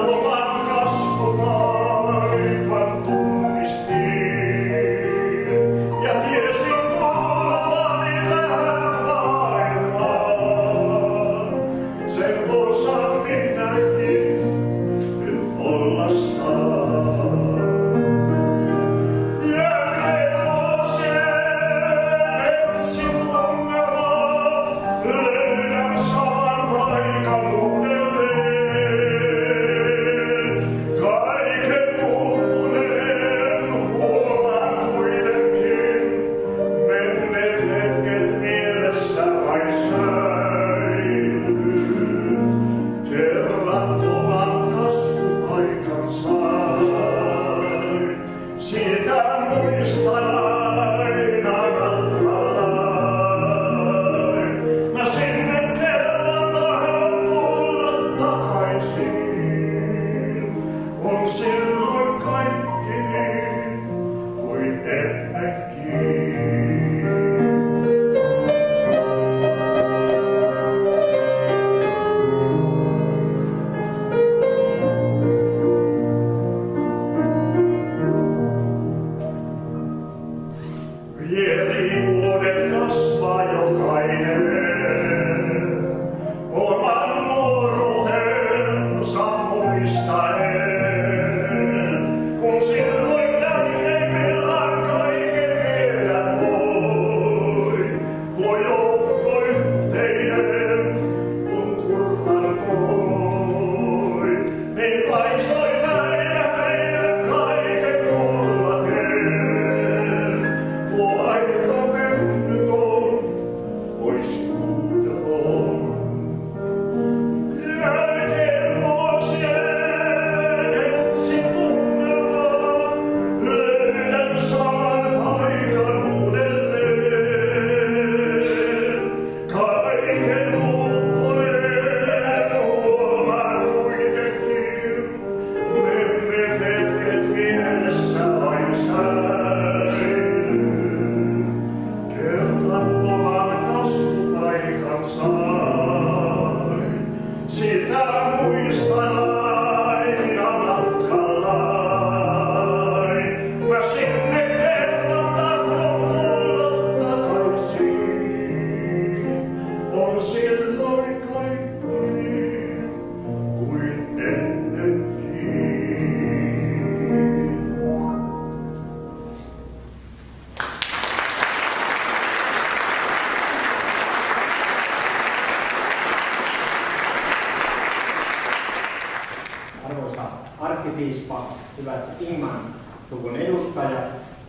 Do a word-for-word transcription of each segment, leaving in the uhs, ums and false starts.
arkkipiispa, hyvät Ingman suvun edustajat,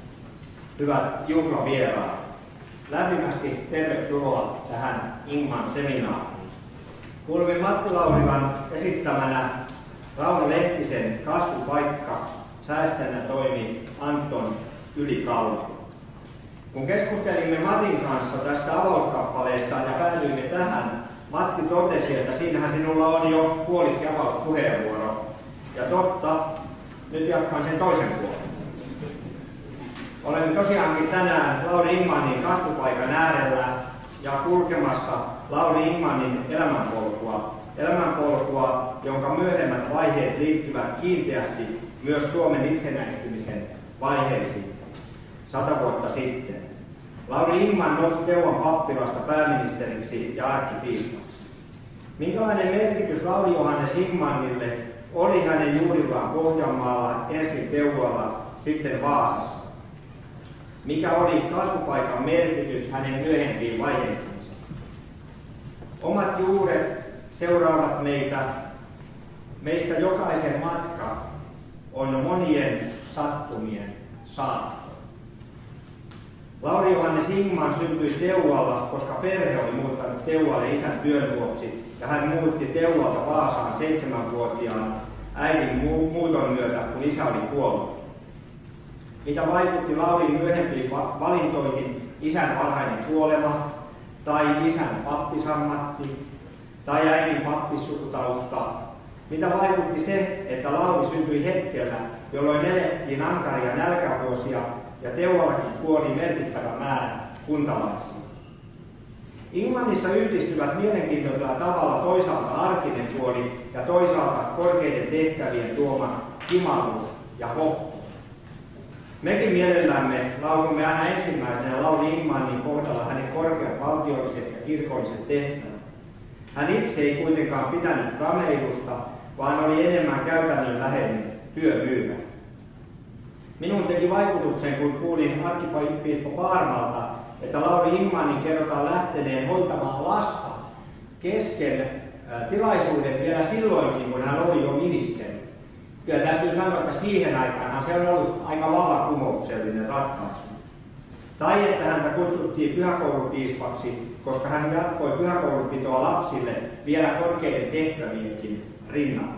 hyvät juhlavieraat. Lämpimästi tervetuloa tähän Ingman seminaariin. Kuulimme Matti Laurilan esittämänä Rauno Lehtisen Kasvupaikka, säästänä toimi Anton Ylikaula. Kun keskustelimme Matin kanssa tästä avauskappaleesta ja päädyimme tähän, Matti totesi, että siinähän sinulla on jo puoliksi avauspuheenvuoro. Ja totta, nyt jatkan sen toisen puolen. Olemme tosiaankin tänään Lauri Ingmanin kasvupaikan äärellä ja kulkemassa Lauri Ingmanin elämänpolkua. Elämänpolkua, jonka myöhemmät vaiheet liittyvät kiinteästi myös Suomen itsenäistymisen vaiheisiin sata vuotta sitten. Lauri Ingman nousi Teuvan pappilasta pääministeriksi ja arkkipiispaksi. Minkälainen merkitys Lauri Johannes Ingmanille oli hänen juurillaan Pohjanmaalla, ensin Teuvalla, sitten Vaasassa? Mikä oli kasvupaikan merkitys hänen myöhempiin vaiheisiinsa? Omat juuret seuraavat meitä. Meistä jokaisen matka on monien sattumien saatto. Lauri Johannes Ingman syntyi Teuvalla, koska perhe oli muuttanut Teuvalle isän työn vuoksi, ja hän muutti Teuvalta Vaasaan seitsemänvuotiaan äidin muuton myötä, kun isä oli kuollut. Mitä vaikutti Laurin myöhempiin valintoihin isän varhainen kuolema, tai isän pappisammatti, tai äidin pappissukutausta? Mitä vaikutti se, että Lauri syntyi hetkellä, jolloin elettiin ankaria nälkävuosia ja Teuvallakin kuoli merkittävä määrä kuntalaisia? Ingmanissa yhdistyvät mielenkiintoisella tavalla toisaalta arkinen puoli ja toisaalta korkeiden tehtävien tuoma kimalus ja hoppu. Mekin mielellämme lausumme aina ensimmäisenä Lauri Ingmanin kohdalla hänen korkeat valtiolliset ja kirkolliset tehtävät. Hän itse ei kuitenkaan pitänyt rameilusta, vaan oli enemmän käytännönläheinen työmyyjä. Minun teki vaikutuksen, kun kuulin arkkipiispa Paarmalta, että Lauri Ingmanin kerrotaan lähteneen hoitamaan lasta kesken ää, tilaisuuden vielä silloinkin, kun hän oli jo ministeri. Kyllä täytyy sanoa, että siihen aikaan se on ollut aika vallankumouksellinen ratkaisu. Tai että häntä kutsuttiin pyhäkoulupiispaksi, koska hän jatkoi pyhäkoulupitoa lapsille vielä korkeiden tehtävienkin rinnalla.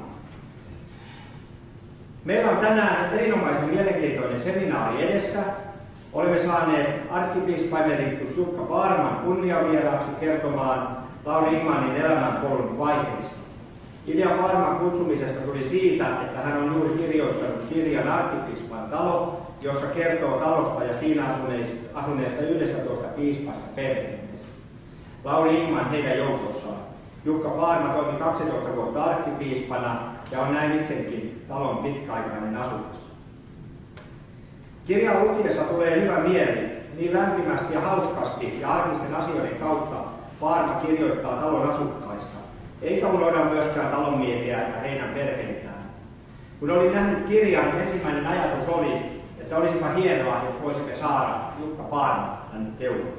Meillä on tänään erinomaisen mielenkiintoinen seminaari edessä. Olemme saaneet arkkipiispa emeritus Jukka Paarman kunniavieraaksi kertomaan Lauri Ingmanin elämänpolun vaiheista. Idea Paarman kutsumisesta tuli siitä, että hän on juuri kirjoittanut kirjan Arkkipiispan talo, jossa kertoo talosta ja siinä asuneista, asuneista yhdestätoista piispasta perheestä. Lauri Ingman heidän joukossaan. Jukka Paarma toimi kaksitoista vuotta arkkipiispana ja on näin itsekin talon pitkäaikainen asukas. Kirjan lukiessa tulee hyvä mieli, niin lämpimästi ja hauskasti ja arkisten asioiden kautta Paarma kirjoittaa talon asukkaista, eikä unohda myöskään talonmiehiä ja heidän perheitään. Kun olin nähnyt kirjan, ensimmäinen ajatus oli, että olisipa hienoa, jos voisimme saada Jukka Paarma tänne Teuvolle.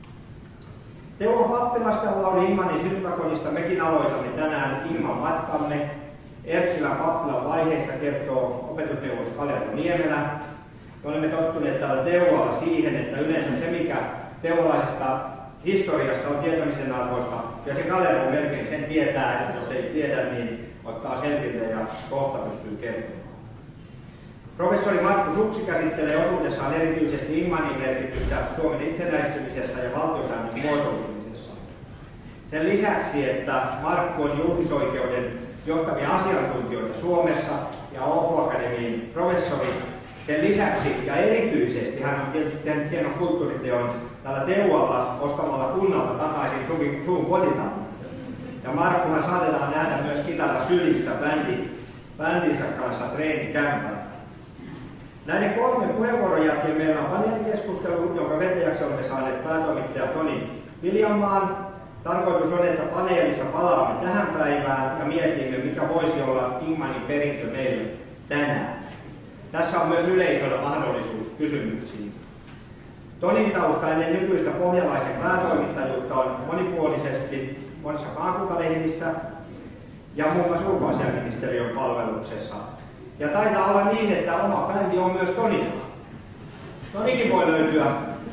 Teuvo pappilasta Lauri Ingmanin syntymäkodista mekin aloitamme tänään Ingman matkamme. Erkkilän pappilan vaiheesta kertoo opetusneuvos Kalervo Niemelä. Me olemme tottuneet täällä Teuvolla siihen, että yleensä se, mikä teuvolaisesta historiasta on tietämisen arvoista, ja se Kalervo melkein sen tietää, että jos ei tiedä, niin ottaa selville ja kohta pystyy kertomaan. Professori Markku Suksi käsittelee osuudessaan erityisesti Ingmanin merkitystä Suomen itsenäistymisessä ja valtiosäännön muotoutumisessa. Sen lisäksi, että Markku on julkisoikeuden johtavia asiantuntijoita Suomessa ja Åbo-akademin professori, sen lisäksi ja erityisesti hän on tietysti tehnyt hienon kulttuuriteon täällä Teuvolla ostamalla kunnalta takaisin suun kotitalon. Ja Markkuhan saatetaan nähdä myös kitara sylissä bändi, bändinsä kanssa treenikämpällä. Näiden kolmen puheenvuoron jälkeen meillä on paneelikeskustelu, jonka vetäjäksi olemme saaneet päätoimittaja Toni Viljanmaan. Tarkoitus on, että paneelissa palaamme tähän päivään ja mietimme, mikä voisi olla Ingmanin perintö meille tänään. Tässä on myös yleisöllä mahdollisuus kysymyksiin. Tonin tausta ennen nykyistä pohjalaisen päätoimittajuutta on monipuolisesti monissa maakuntalehdissä ja muun muassa ulkoasiainministeriön palveluksessa. Ja taitaa olla niin, että oma bändi on myös Tonilla. Tonikin voi löytyä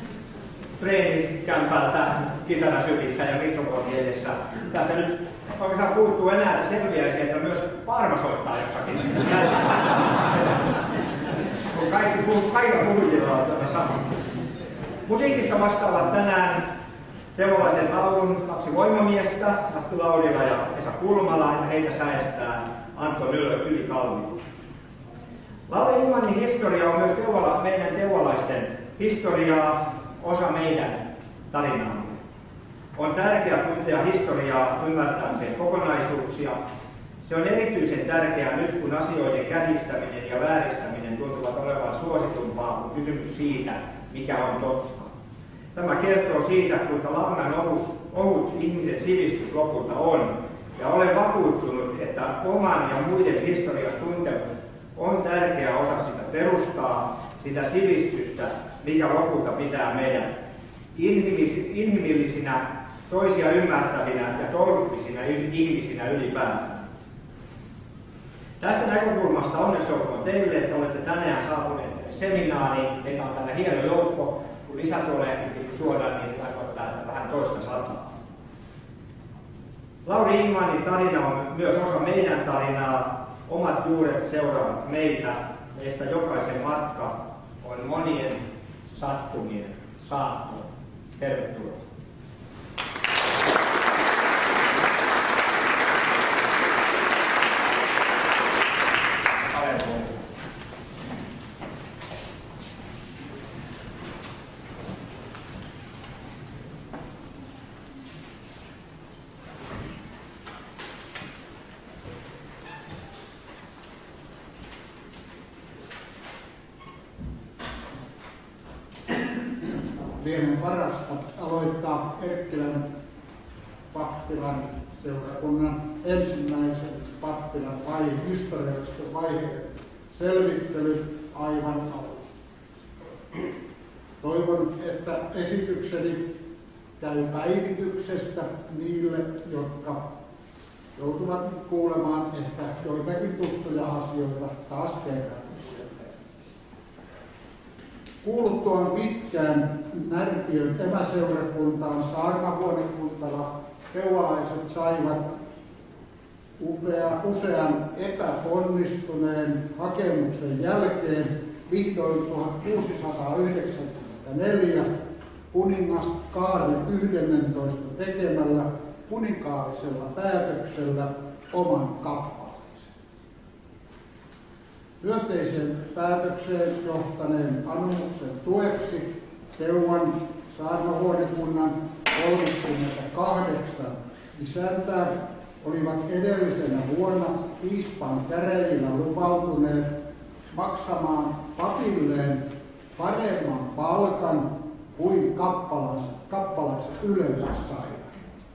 treenikämpältä kitarasylissä ja mikrofoni edessä. Tästä nyt oikeastaan puuttuu enää, että selviäisi, että myös Paarma soittaa jossakin. Kun kaikki, kaikilla puhujilla on tämä sama. Musiikista vastaavat tänään teuvolaisen laulun kaksi voimamiestä, Matti Laurila ja Esa Kulmala, ja heitä säestää Anton Ylikalmi. Lauri Ingmanin historia on myös Teuvola, meidän teuvolaisten historiaa, osa meidän tarinaamme. On tärkeää tuntea historiaa ymmärtääkseen kokonaisuuksia. Se on erityisen tärkeää nyt, kun asioiden kärjistäminen ja vääristäminen tuntuvat olevan suositumpaa kuin kysymys siitä, mikä on totta. Tämä kertoo siitä, kuinka launan ohut ihmisen sivistys lopulta on, ja olen vakuuttunut, että oman ja muiden historian tuntemus on tärkeä osa sitä perustaa, sitä sivistystä, mikä lopulta pitää meidän inhimillisinä, toisia ymmärtävinä ja tolkuppisina ihmisinä ylipäätään. Tästä näkökulmasta onneksi olkoon teille, että olette tänään saapuneet seminaariin. Meitä on täällä hieno joukko. Kun lisätuoleekin piti tuoda, niin tarkoittaa, että vähän toista sataa. Lauri Ingmanin tarina on myös osa meidän tarinaa. Omat juuret seuraavat meitä. Meistä jokaisen matka on monien sattumien saatto. Tervetuloa. lienen parasta aloittaa Erkkilän pappilan seurakunnan ensimmäisen pappilan vai historiallisten vaiheen selvittely aivan alusta. Toivon, että esitykseni käy päivityksestä niille, jotka joutuvat kuulemaan ehkä joitakin tuttuja asioita taas kerran. Kuuluttuaan pitkään Närpiön emäseurakuntaan saarnahuonekuntana keuvalaiset saivat upea, usean epäonnistuneen hakemuksen jälkeen vihdoin tuhatkuusisataayhdeksänkymmentäneljä kuningas Kaarle yhdennentoista tekemällä kuninkaallisella päätöksellä oman kappaleensa. Myönteiseen päätökseen johtaneen anomuksen tueksi Teuvan saarnahuonekunnan kolmekymmentäkahdeksan isäntää olivat edellisenä vuonna piispan käräjillä lupautuneet maksamaan papilleen paremman palkan kuin kappalaiset yleensä saivat.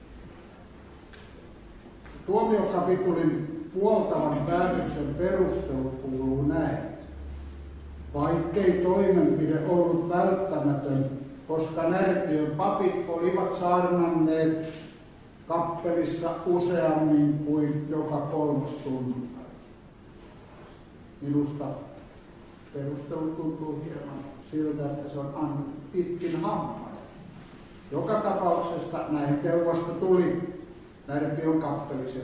Tuomiokapitulin puoltavan päätöksen perustelu kuuluu näin. Vaikkei toimenpide ollut välttämätön, koska Närpiön papit olivat saarnanneet kappelissa useammin kuin joka kolmas sunnuntai. Minusta perustelu tuntuu hieman siltä, että se on annettu pitkin hampain. Joka tapauksessa näin Teuvasta tuli Närpiön kappelisen.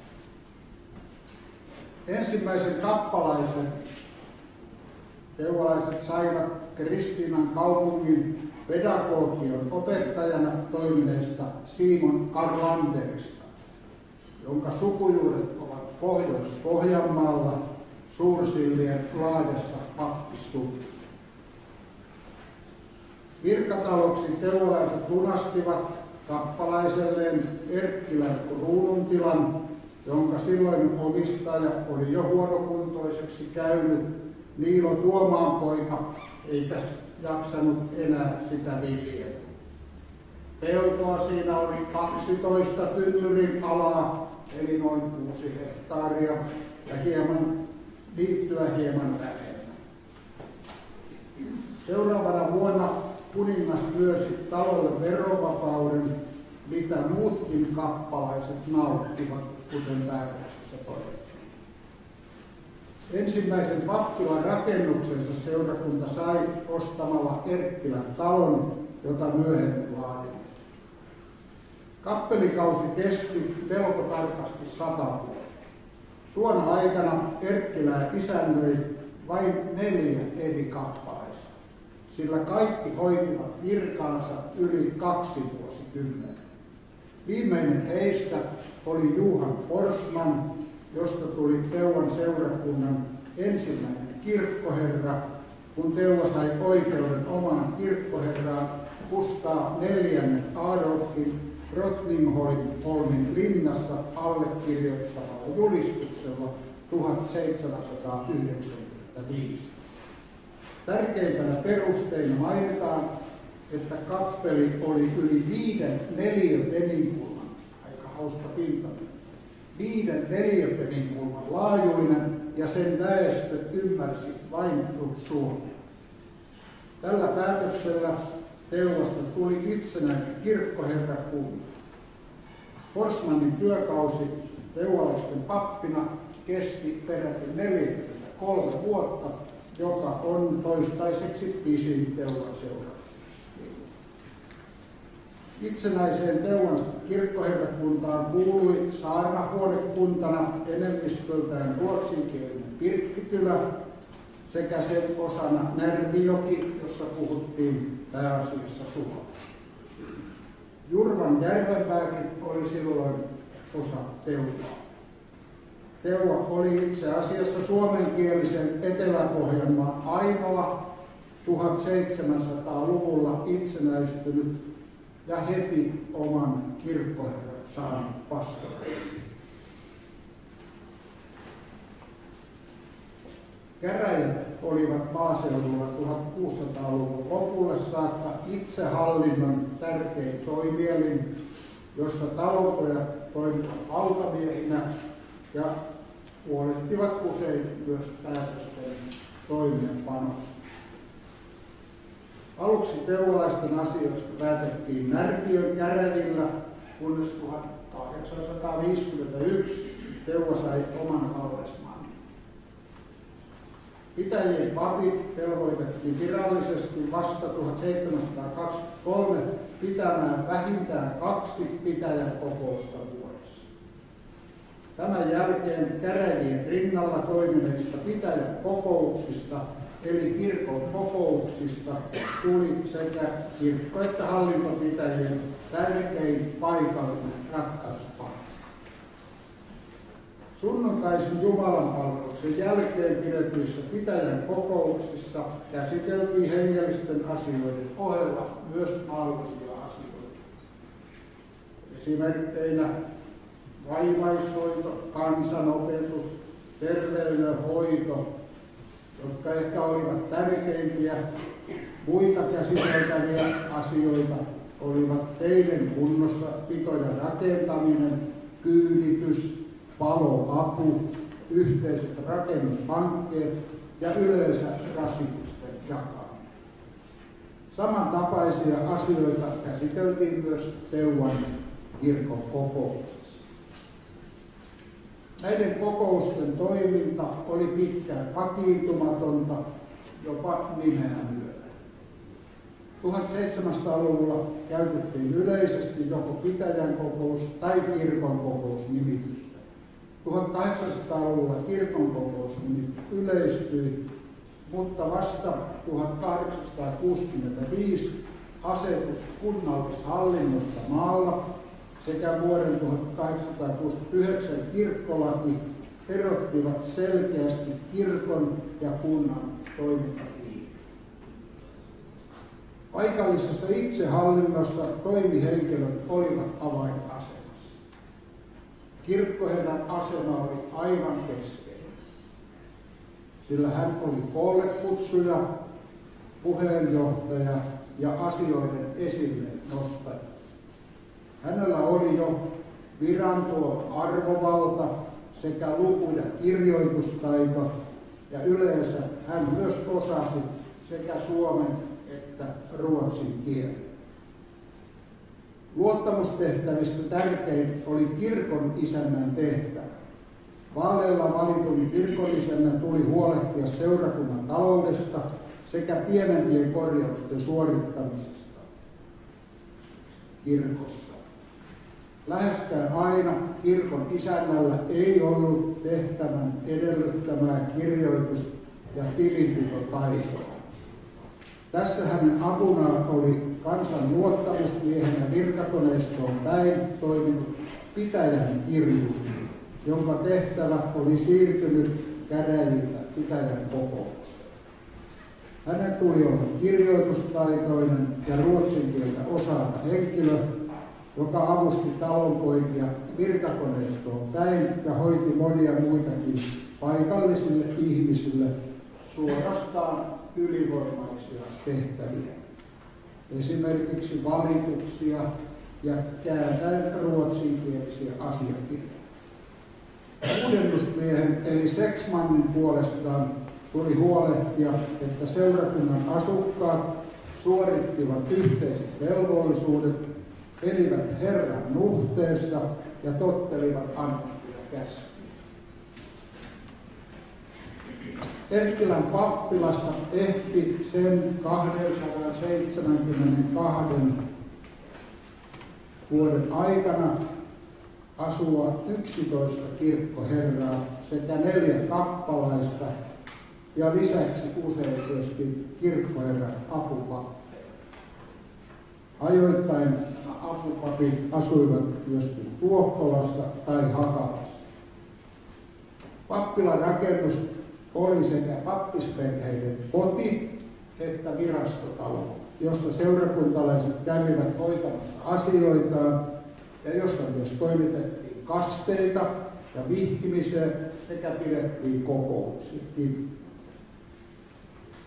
Ensimmäisen kappalaisen teuvalaiset saivat Kristiinan kaupungin pedagogian opettajana toimineesta Simon Karlanderista, jonka sukujuuret ovat Pohjois-Pohjanmaalla Suursillien laajassa pappissuvussa. Virkataloksi teuvalaiset lunastivat kappalaiselleen Erkkilän kruununtilan, jonka silloin omistaja oli jo huonokuntoiseksi käynyt Niilo Tuomaanpoika, eikä jaksanut enää sitä viljellä. Peltoa siinä oli kaksitoista tynnyrin alaa, eli noin kuusi hehtaaria, ja hieman liittyä hieman vähemmän. Seuraavana vuonna kuningas myönsi talolle verovapauden, mitä muutkin kappalaiset nauttivat, kuten päätöksessä todettiin. Ensimmäisen pappilan rakennuksensa seurakunta sai ostamalla Erkkilän talon, jota myöhemmin laajennettiin. Kappelikausi kesti melko tarkasti sata vuotta. Tuona aikana Erkkilää isännöi vain neljä eri kappalaista, sillä kaikki hoitivat virkaansa yli kaksi vuosikymmentä. Viimeinen heistä oli Johan Forsman, josta tuli Teuvan seurakunnan ensimmäinen kirkkoherra, kun Teuva sai oikeuden omaan kirkkoherraan Kustaa neljännen Adolfin Drottningholmin linnassa allekirjoittamalla julistuksella tuhatseitsemänsataayhdeksänkymmentäviisi. Tärkeimpänä perusteina mainitaan, että kappeli oli yli viiden neliöpeninkulman, aika hauska pinta, viiden neliöpeninkulman laajuinen ja sen väestö ymmärsi vain suomea. Tällä päätöksellä Teuvasta tuli itsenäinen kirkkoherrakunta. Forsmanin työkausi teuvalaisten pappina kesti peräti neljäkymmentäkolme vuotta, joka on toistaiseksi pisin Teuvan seura. Itsenäiseen Teuvan kirkkoherrakuntaan kuului saarnahuonekuntana enemmistöltään ruotsinkielinen Pirkkikylä sekä sen osana Närvijoki, jossa puhuttiin pääasiassa suomea. Jurvan Järvenpääkin oli silloin osa Teuvaa. Teuva oli itse asiassa suomenkielisen Etelä-Pohjanmaan ainoa tuhatseitsemänsataaluvulla itsenäistynyt ja heti oman kirkkoherran saanut pastori. Käräjät olivat maaseudulla tuhatkuusisataaluvun lopulle saakka itsehallinnon tärkein toimielin, josta talonpojat toimivat lautamiehinä ja huolehtivat usein myös päätösten toimeenpanosta. Aluksi teuvalaisten asioista päätettiin Närpiön käräjillä, kunnes tuhatkahdeksansataaviisikymmentäyksi Teuva sai oman vallesmannin. Pitäjien papit velvoitettiin virallisesti vasta tuhatseitsemänsataakaksikymmentäkolme pitämään vähintään kaksi pitäjän kokousta vuodessa. Tämän jälkeen käräjien rinnalla toimineista pitäjän kokouksista eli kirkon kokouksista tuli sekä kirkko- että hallintopitäjien tärkein paikallinen ratkaisupaikka. Sunnuntaisin jumalanpalveluksen jälkeen pidetyissä pitäjän kokouksissa käsiteltiin hengellisten asioiden ohella myös maallisia asioita. Esimerkkeinä vaivaishoito, kansanopetus, terveydenhoito, jotka ehkä olivat tärkeimpiä. Muita käsiteltäviä asioita olivat teiden kunnossapito ja rakentaminen, kyyditys, paloapu, yhteiset rakennushankkeet ja yleensä rasitusten jakaminen. Samantapaisia asioita käsiteltiin myös Teuvan kirkon kokouksessa. Näiden kokousten toiminta oli pitkään vakiintumatonta, jopa nimeä myöden. tuhatseitsemänsataaluvulla käytettiin yleisesti joko pitäjän kokous tai kirkon kokous nimitystä. tuhatkahdeksansataaluvulla kirkon kokous yleistyi, mutta vasta tuhatkahdeksansataakuusikymmentäviisi asetus kunnallishallinnosta maalla sekä vuoden tuhatkahdeksansataakuusikymmentäyhdeksän kirkkolaki erottivat selkeästi kirkon ja kunnan toimintapiirin. Paikallisessa itsehallinnossa toimihenkilöt olivat avainasemassa. Kirkkoherran asema oli aivan keskeinen, sillä hän oli koollekutsuja, puheenjohtaja ja asioiden esille nostaja. Hänellä oli jo virantuon arvovalta sekä luku- ja kirjoitustaito, ja yleensä hän myös osasi sekä suomen että ruotsin kielen. Luottamustehtävistä tärkein oli kirkon isännän tehtävä. Vaaleilla valitun kirkon isännän tuli huolehtia seurakunnan taloudesta sekä pienempien korjausten suorittamisesta kirkossa. Läheskään aina kirkon isännällä ei ollut tehtävän edellyttämää kirjoitus- ja tilinpitotaitoa. Tässä hänen apunaan oli kansan luottamusmiehen ja virkakoneistoon päin toiminut pitäjän kirjuri, jonka tehtävä oli siirtynyt käräjiltä pitäjän kokoukseen. Hänen tuli olla kirjoitustaitoinen ja ruotsin kieltä osaava henkilö, joka avusti talonpoikia virkakoneistoon päin ja hoiti monia muitakin paikallisille ihmisille suorastaan ylivoimaisia tehtäviä. Esimerkiksi valituksia ja kääntäen ruotsinkielisiä asiakirjoja. Uudennusmiehen eli seksmannin puolestaan tuli huolehtia, että seurakunnan asukkaat suorittivat yhteiset velvollisuudet, elivät Herran nuhteessa ja tottelivat annettuja käskyjä. Erkkilän pappilassa ehti sen kaksisataaseitsemänkymmentäkaksi vuoden aikana asua yksitoista kirkkoherraa sekä neljä kappalaista ja lisäksi usein myöskin kirkkoherran apupappeja. Ajoittain apupapit asuivat myöskin Tuokkolassa tai Hakalassa. Pappilan rakennus oli sekä pappisperheiden koti että virastotalo, josta seurakuntalaiset kävivät hoitamassa asioitaan ja josta myös toimitettiin kasteita ja vihkimiseen sekä pidettiin kokouksiakin.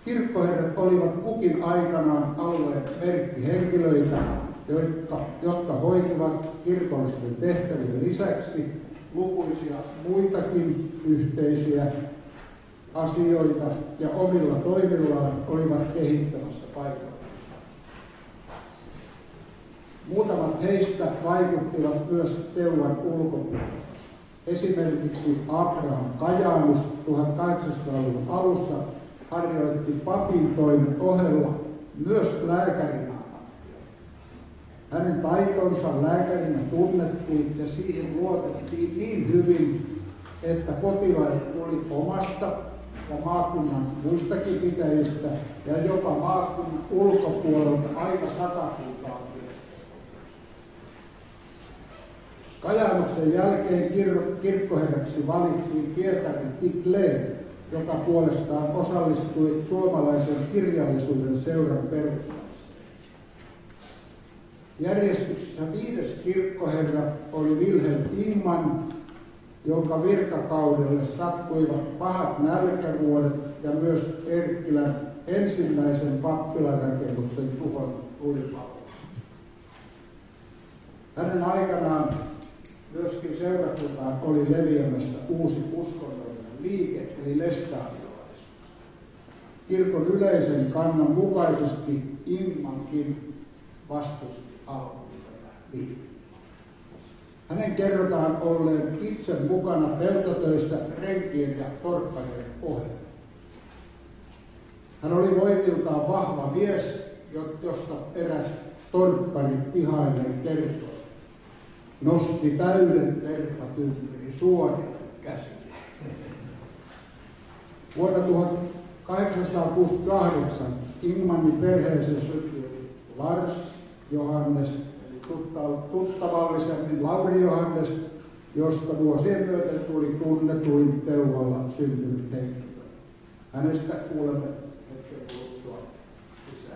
Kirkkoherrat olivat kukin aikanaan alueen merkkihenkilöitä, jotka, jotka hoitivat kirkollisten tehtävien lisäksi lukuisia muitakin yhteisiä asioita ja omilla toimillaan olivat kehittämässä paikkaa. Muutamat heistä vaikuttivat myös Teuvan ulkopuolella. Esimerkiksi Abraham Kajanus tuhatkahdeksansataaluvun alussa harjoitti papin toimen ohella myös lääkärin ammattia. Hänen taitonsa lääkärinä tunnettiin ja siihen luotettiin niin hyvin, että potilaille tuli omasta ja maakunnan muistakin pitäjistä ja jopa maakunnan ulkopuolelta aika satakuntaa. Kajanuksen jälkeen kir- kirkkoherraksi valittiin Pietari Tikleen, joka puolestaan osallistui suomalaisen kirjallisuuden seuran perustamiseen. Järjestyksessä viides kirkkoherra oli Wilhelm Ingman, jonka virkakaudelle sattuivat pahat nälkävuodet ja myös Erkkilän ensimmäisen pappilarakennuksen tuhon tulipalo. Hänen aikanaan myöskin seurakuntaan oli leviämässä uusi uskonnollinen liike, eli lestadiolaisuus. Kirkon yleisen kannan mukaisesti Ingmankin vastusti alkuun tätä liikettä. Hänen kerrotaan olleen itse mukana peltotöistä renkien ja torppareiden ohella. Hän oli voimiltaan vahva mies, josta eräs torppari ihaillen kertoi. Nosti täyden tervatynnyri suorin käsiin. Vuonna tuhatkahdeksansataakuusikymmentäkahdeksan Ingmanin perheeseen syntyi Lars Johannes, eli tuttavallisemmin Lauri Johannes, josta vuosien myöten tuli tunnetuin Teuvalla syntynyt henkilö. Hänestä kuulemme hetken kuluttua lisää.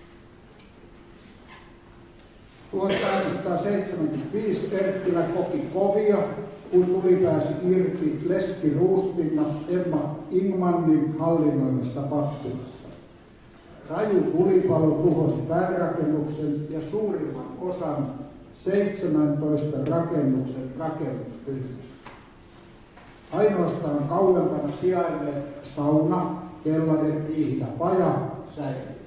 tuhatkahdeksansataaseitsemänkymmentäviisi Erkkilä koki kovia, kun tuli pääsi irti Leski Ruustinna Emma Ingmanin hallinnoimasta pappilassa. Raju tulipalo tuhosi päärakennuksen ja suurimman osan seitsemäntoista rakennuksen rakennusryhmistä. Ainoastaan kauempana sijainneet sauna, kellari, riihi ja paja säilyivät.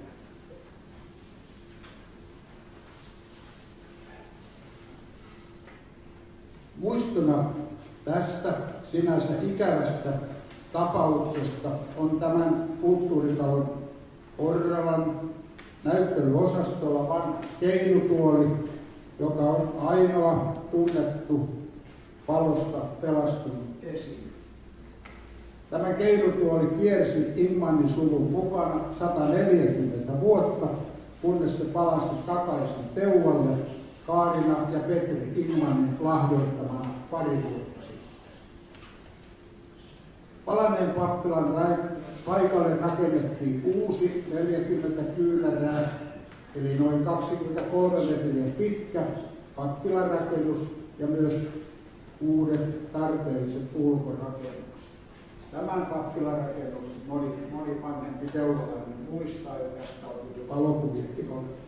Muistona tästä sinänsä ikävästä tapauksesta on tämän kulttuuritalon Orralan näyttelyosastolla vanha keinutuoli, joka on ainoa tunnettu palosta pelastunut esine. Tämä keinutuoli kiersi Ingmanin suvun mukana sata neljäkymmentä vuotta, kunnes se palasi takaisin Teuvalle Kaarina ja Petri Ingmanin lahjoittamana pari vuotta sitten. Palaneen pappilan paikalle rakennettiin uusi neljäkymmentä kyynärää, eli noin kaksikymmentäkolme metriä pitkä pappilarakennus ja myös uudet tarpeelliset ulkorakennukset. Tämän pappilarakennuksen moni, moni vanhempi teuralainen muistaa, ja tästä on valokuviakin olemassa.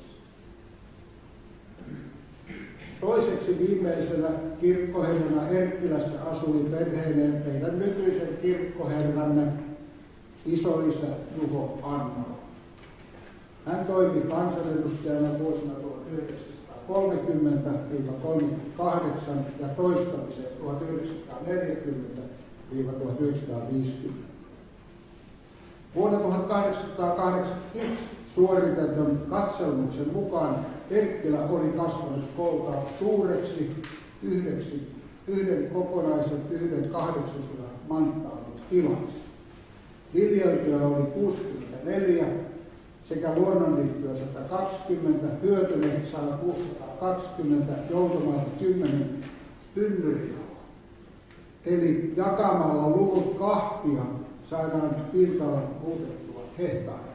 Toiseksi viimeisenä kirkkoherrana Erkkilässä asui perheineen meidän nykyisen kirkkoherramme isoisä Juho Annola. Hän toimi kansanedustajana vuosina tuhatyhdeksänsataakolmekymmentä kolmekymmentäkahdeksan ja toistamiseen tuhatyhdeksänsataaneljäkymmentä tuhatyhdeksänsataaviisikymmentä. Vuonna tuhatkahdeksansataakahdeksankymmentäyksi suoritetun katselmuksen mukaan Erkkilä oli kasvanut kooltaan suureksi yhdeksi, yhden kokonaisen yhden kahdeksansadan manttaalin tilaksi. Viljeltyä oli kuusikymmentäneljä sekä luonnonniittyä sata kaksikymmentä, hyötymetsää kuusisataakaksikymmentä, joutomaata kymmenen tynnyriä. Eli jakamalla luvut kahtia saadaan pinta-ala muutettua hehtaariksi.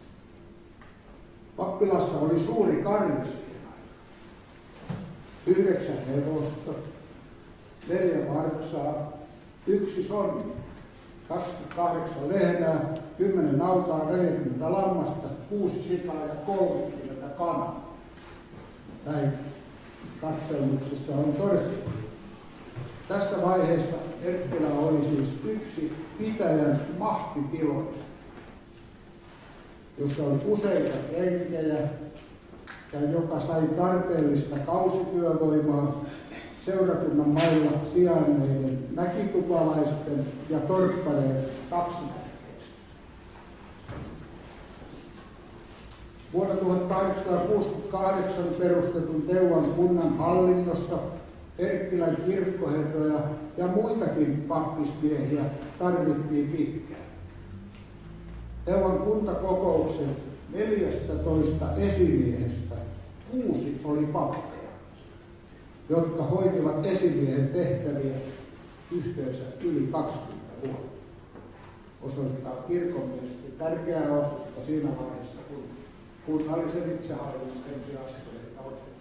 Pappilassa oli suuri karja siihen aikaan. Yhdeksän hevosta, neljä varsaa, yksi sonni. kaksikymmentäkahdeksan lehmää, kymmenen nautaa, neljäkymmentä lammasta, kuusi sikaa ja kolmekymmentä kanaa. Näin katselmuksessa on todettu. Tässä vaiheessa Erkkilä oli siis yksi pitäjän mahtitiloista, jossa oli useita renkejä ja joka sai tarpeellista kausityövoimaa seurakunnan mailla sijainneiden mäkitupalaisten ja torppareiden taksimerkeistä. Vuonna tuhatkahdeksansataakuusikymmentäkahdeksan perustetun Teuvan kunnan hallinnosta Erkkilän kirkkoherroja ja muitakin pappismiehiä tarvittiin pitkään. Teuvan kuntakokouksen neljästätoista esimiehestä kuusi oli pappeja, jotka hoitivat esimiehen tehtäviä yhteensä yli kaksikymmentä vuotta. Osoittaa kirkonmiesten tärkeää osuutta siinä vaiheessa, kun kunnallisen itsehallinnon ensiaskeleita otettiin.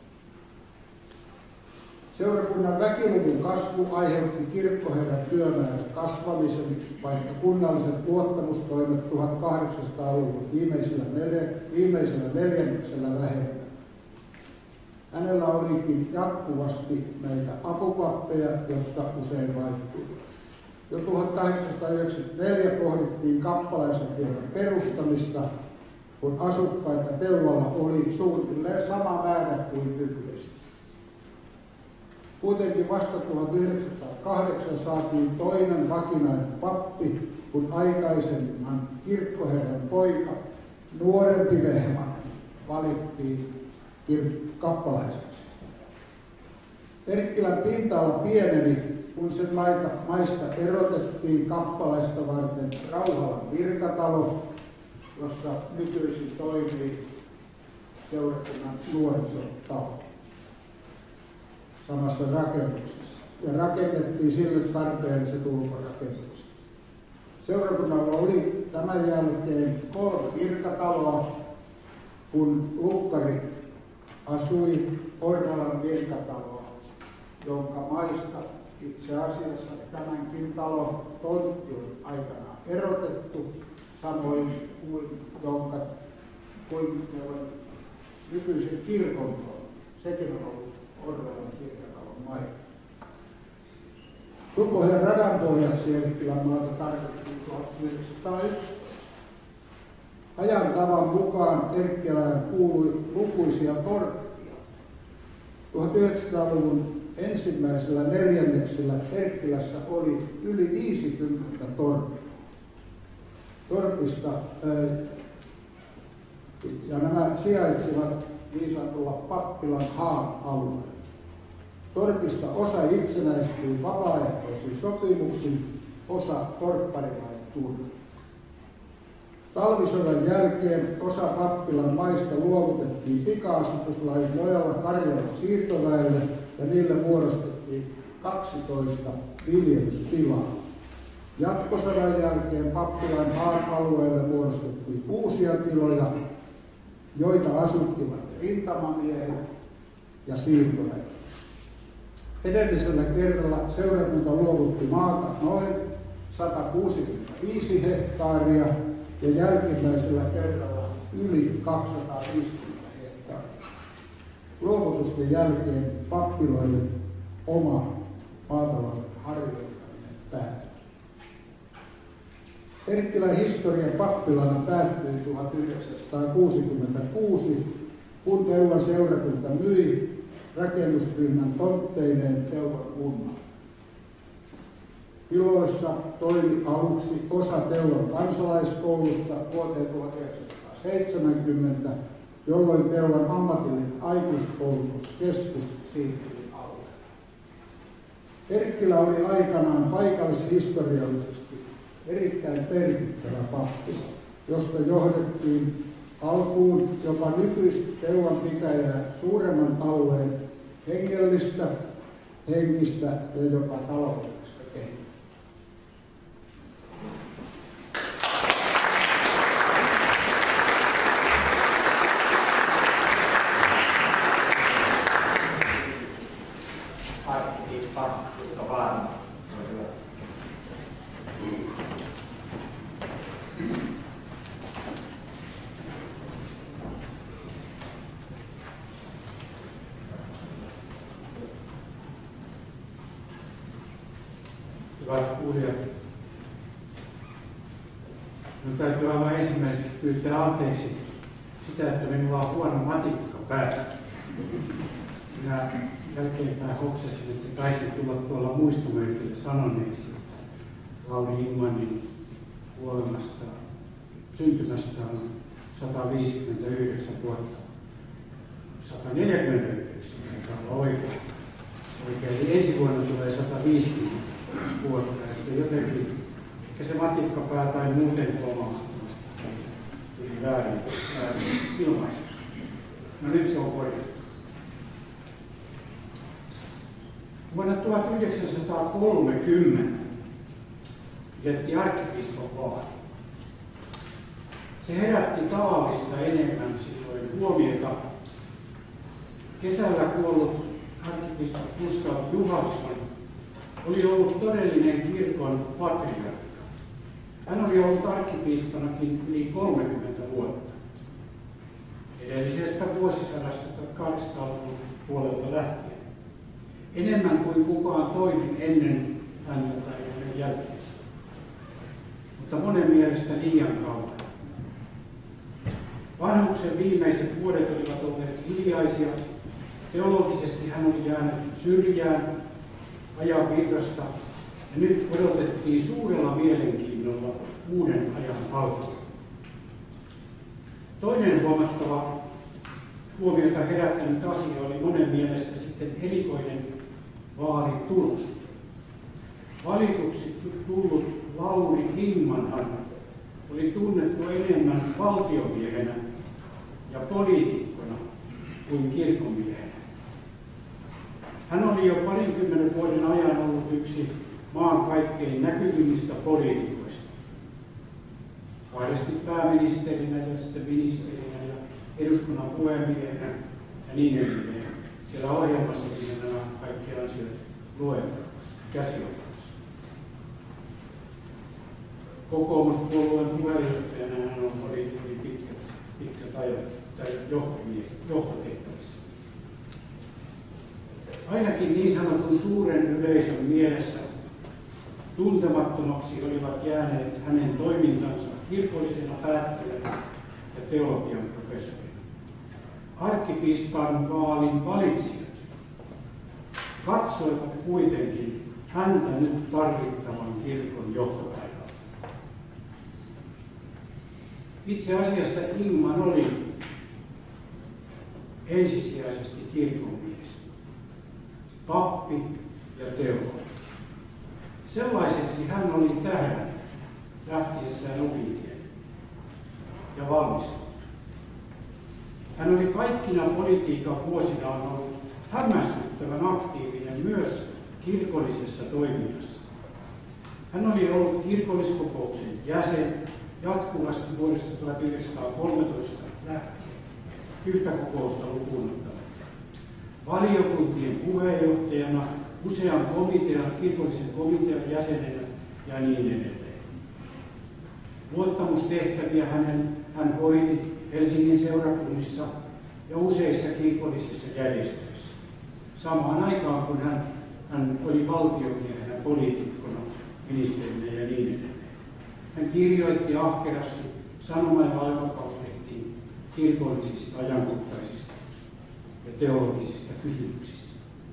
Seurakunnan väkiluvun kasvu aiheutti kirkkoherran työmäärän kasvamisen, vaikka kunnalliset luottamustoimet tuhatkahdeksansataaluvun viimeisellä, neljä, viimeisellä neljänneksellä vähenivät. Hänellä olikin jatkuvasti näitä apupappeja, jotka usein vaihtuivat. Jo tuhatkahdeksansataayhdeksänkymmentäneljä pohdittiin kappalaisen virran perustamista, kun asukkaita Teuvalla oli suunnilleen sama määrä kuin nykyisin. Kuitenkin vasta tuhatyhdeksänsataakahdeksan saatiin toinen vakinainen pappi, kun aikaisemman kirkkoherran poika, nuorempi Vehmanen, valittiin kappalaiseksi. Erkkilän pinta-ala pieneni, kun sen maita, maista erotettiin kappalaista varten Rauhalan virkatalo, jossa nykyisin toimii seurakunnan nuorisotalo samassa rakennuksessa, ja rakennettiin sille tarpeelliset ulkorakennukset. Seurakunnalla oli tämän jälkeen kolme virkataloa, kun lukkari asui Orralan virkataloa, jonka maista itse asiassa tämänkin talon tontti on aikanaan erotettu, samoin kuin jonka kuin nykyisen kirkon tontti. Sekin on ollut Orralan virkatalon maita. Rukohjan radanpohjaksi Erkkilän maata tarvittiin tuhatyhdeksänsataayksitoista. Ajan tavan mukaan Erkkilään kuului lukuisia torppia. tuhatyhdeksänsataaluvun ensimmäisellä neljänneksellä Erkkilässä oli yli viisikymmentä torppia. Torpista, ja nämä sijaitsivat niin sanotulla Pappilan Haan-alueella. Torpista osa itsenäistyi vapaaehtoisin sopimuksin, osa torpparilain turvin. Talvisodan jälkeen osa Pappilan maista luovutettiin pika-asutuslain nojalla Karjalan siirtoväelle ja niille muodostettiin kaksitoista viljelystilaa. Jatkosodan jälkeen Pappilan maan alueelle muodostettiin uusia tiloja, joita asuttivat rintamamiehet ja siirtoväet. Edellisellä kerralla seurakunta luovutti maata noin sata kuusikymmentäviisi hehtaaria ja jälkimmäisellä kerralla yli kaksisataaviisikymmentä hehtaaria. Luovutusten jälkeen pappiloille oma maatalouden harjoittaminen päättyi. Erkkilän historian pappilana päättyi tuhatyhdeksänsataakuusikymmentäkuusi, kun Teuvan seurakunta myi rakennusryhmän tontteineen Teuvan kunnan. Tiloissa toimi aluksi osa Teuvan kansalaiskoulusta vuoteen tuhatyhdeksänsataaseitsemänkymmentä, jolloin Teuvan ammatillinen aikuiskoulutuskeskus siirtyi alueelle. Erkkilä oli aikanaan paikallishistoriallisesti erittäin merkittävä pappila, josta johdettiin alkuun jopa nykyistä Teuvan pitäjää suuremman alueen hengellistä, henkistä ja jopa taloudellista kehitystä. Minun täytyy aivan ensimmäiseksi pyytää anteeksi sitä, että minulla on huono matikka päässä. Minä jälkeenpäin hoksasin, että taisin tulla tuolla muistomerkille sanoneeksi Lauri Ingmanin kuolemasta, syntymästä on sata viisikymmentäyhdeksän vuotta. sata neljäkymmentäyhdeksän, mikä on oikein. Oikein. Eli ensi vuonna tulee sata viisikymmentä vuotta. Että jotenkin, ehkä se matikkapää tai muuten huomaamattomasti tuli väärin, väärin ilmaiseksi. No nyt se on korjattu. Vuonna tuhatyhdeksänsataakolmekymmentä pidettiin arkkipiispon vaali. Se herätti tavallista enemmän silloin huomiota. Kesällä kuollut arkkipiispa Gustav Johansson oli ollut todellinen kirkon patriarkka. Hän oli ollut arkkipiispanakin yli kolmekymmentä vuotta. Edellisestä vuosisadasta tuhatkahdeksansataaluvun puolelta lähtien. Enemmän kuin kukaan toinen ennen häntä tai hänen jälkeensä. Mutta monen mielestä liian kauan. Vanhuksen viimeiset vuodet olivat olleet hiljaisia. Teologisesti hän oli jäänyt syrjään ajan virrasta ja nyt odotettiin suurella mielenkiinnolla uuden ajan alkua. Toinen huomattava huomiota herättänyt asia oli monen mielestä sitten erikoinen vaalitulos. Valituksi tullut Lauri Ingmanhan oli tunnettu enemmän valtiomiehenä ja poliitikkona kuin kirkonmiehenä. Hän oli jo parinkymmenen vuoden ajan ollut yksi maan kaikkein näkyvimmistä poliitikoista. Kahdesti pääministerinä ja sitten ministerinä ja eduskunnan puhemiehenä ja niin edelleen. Siellä ohjelmassakin nämä kaikki asiat luettavassa, käsiteltävässä. Kokoomuspuolueen puheenjohtajana hän on poliittinen pitkät, pitkät ajat tai johtotehtävissä. Ainakin niin sanotun suuren yleisön mielessä tuntemattomaksi olivat jääneet hänen toimintansa kirkollisena päättäjänä ja teologian professorina. Arkkipiispan vaalin valitsijat katsoivat kuitenkin häntä nyt tarvittavan kirkon johtopaikalle. Itse asiassa Ingman oli ensisijaisesti kirkonmies, pappi ja teologi. Sellaiseksi hän oli tähdännyt lähtiessään opintielle ja valmistunut. Hän oli kaikkina politiikan vuosinaan ollut hämmästyttävän aktiivinen myös kirkollisessa toiminnassa. Hän oli ollut kirkolliskokouksen jäsen jatkuvasti vuodesta tuhatyhdeksänsataakolmetoista lähtien, yhtä kokousta lukuun ottamatta. Valiokuntien puheenjohtajana, usean komitean, kirkollisen komitean jäsenenä ja niin edelleen. Luottamustehtäviä hänen, hän hoiti Helsingin seurakunnissa ja useissa kirkollisissa järjestöissä. Samaan aikaan, kun hän, hän oli valtiomiehenä, poliitikkona, ministerinä ja niin edelleen. Hän kirjoitti ahkerasti sanoma- ja aikakauslehtiin kirkollisista, ajankohtaisista ja teologisista kysymyksistä.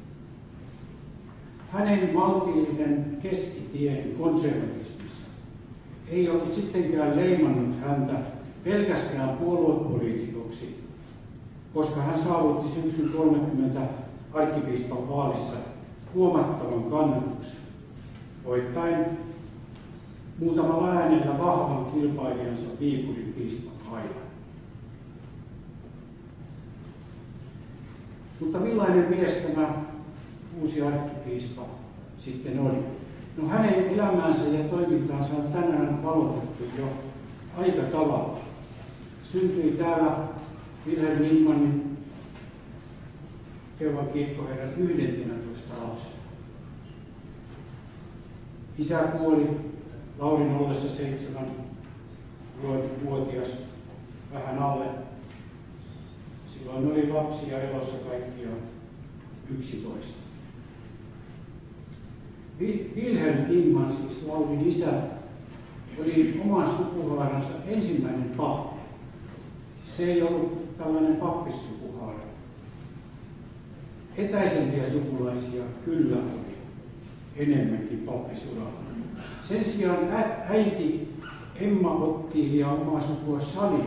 Hänen maltillinen keskitien konservatismissa ei ollut sittenkään leimannut häntä pelkästään puoluepoliitikoksi, koska hän saavutti syksyn kolmekymmentä arkkipiispan vaalissa huomattavan kannatuksen, voittaen muutamalla äänellä vahvan kilpailijansa Viipurin piispan aivan. Mutta millainen mies tämä uusi arkkipiispa sitten oli? No hänen elämäänsä ja toimintaansa on tänään valotettu jo aika tavalla. Syntyi täällä Wilhelm Ingmanin Keuvan kirkkoherran yhdentenätoista lapsena. Isä kuoli Laurin ollessa seitsemän vuotias, vähän alle. Silloin oli lapsia elossa kaikkiaan yksitoista. Wilhelm Ingman, siis Laurin isä, oli oman sukuhaaransa ensimmäinen pappi. Se ei ollut tällainen pappissukuhaara. Etäisempiä sukulaisia kyllä oli enemmänkin pappisuralla. Sen sijaan ä- äiti Emma Ottilia omaa sukua Sali,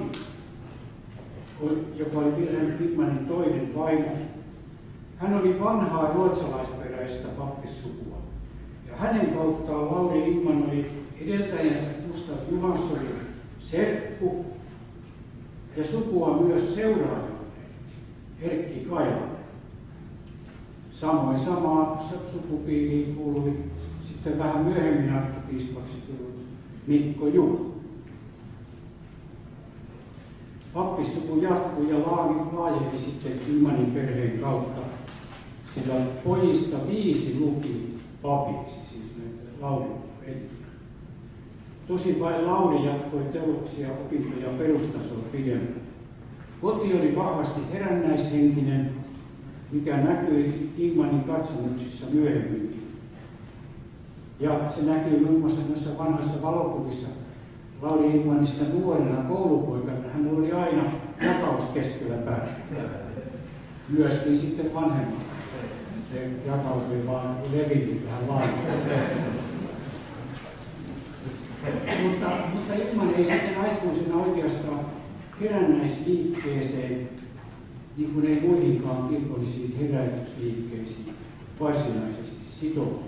joka oli Wilhelm Ingmanin toinen vaimo. Hän oli vanhaa ruotsalaisperäistä pappissukua. Ja hänen kauttaan Lauri Ingman oli edeltäjänsä Gustav Johanssonin serkku ja sukua myös seuraajalle Erkki Kailalle. Samoin samaan sukupiiriin kuului sitten vähän myöhemmin arkkipiispaksi tullut Mikko Juhl. Pappissuku jatkui ja laajeni sitten Ingmanin perheen kautta, sillä pojista viisi luki papiksi, siis näitä Laurin veljiä. Tosin vain Lauri jatkoi teologisia opintoja perustasolla pidemmän. Koti oli vahvasti herännäishenkinen, mikä näkyi Ingmanin katsomuksissa myöhemminkin. Ja se näkyy muun muassa noissa vanhoissa valokuvissa Lauri Ingmanista nuorena koulupoikana. Hän oli aina jakaus keskellä päällä. Myöskin sitten vanhemmalla. Se jakaus oli vaan levinnyt vähän laajemmin. mutta, mutta Ingman ei sitten aikuisena oikeastaan herännäisliikkeeseen, niin kuin ei muihinkaan kirkollisiin herätysliikkeisiin varsinaisesti sitoutunut.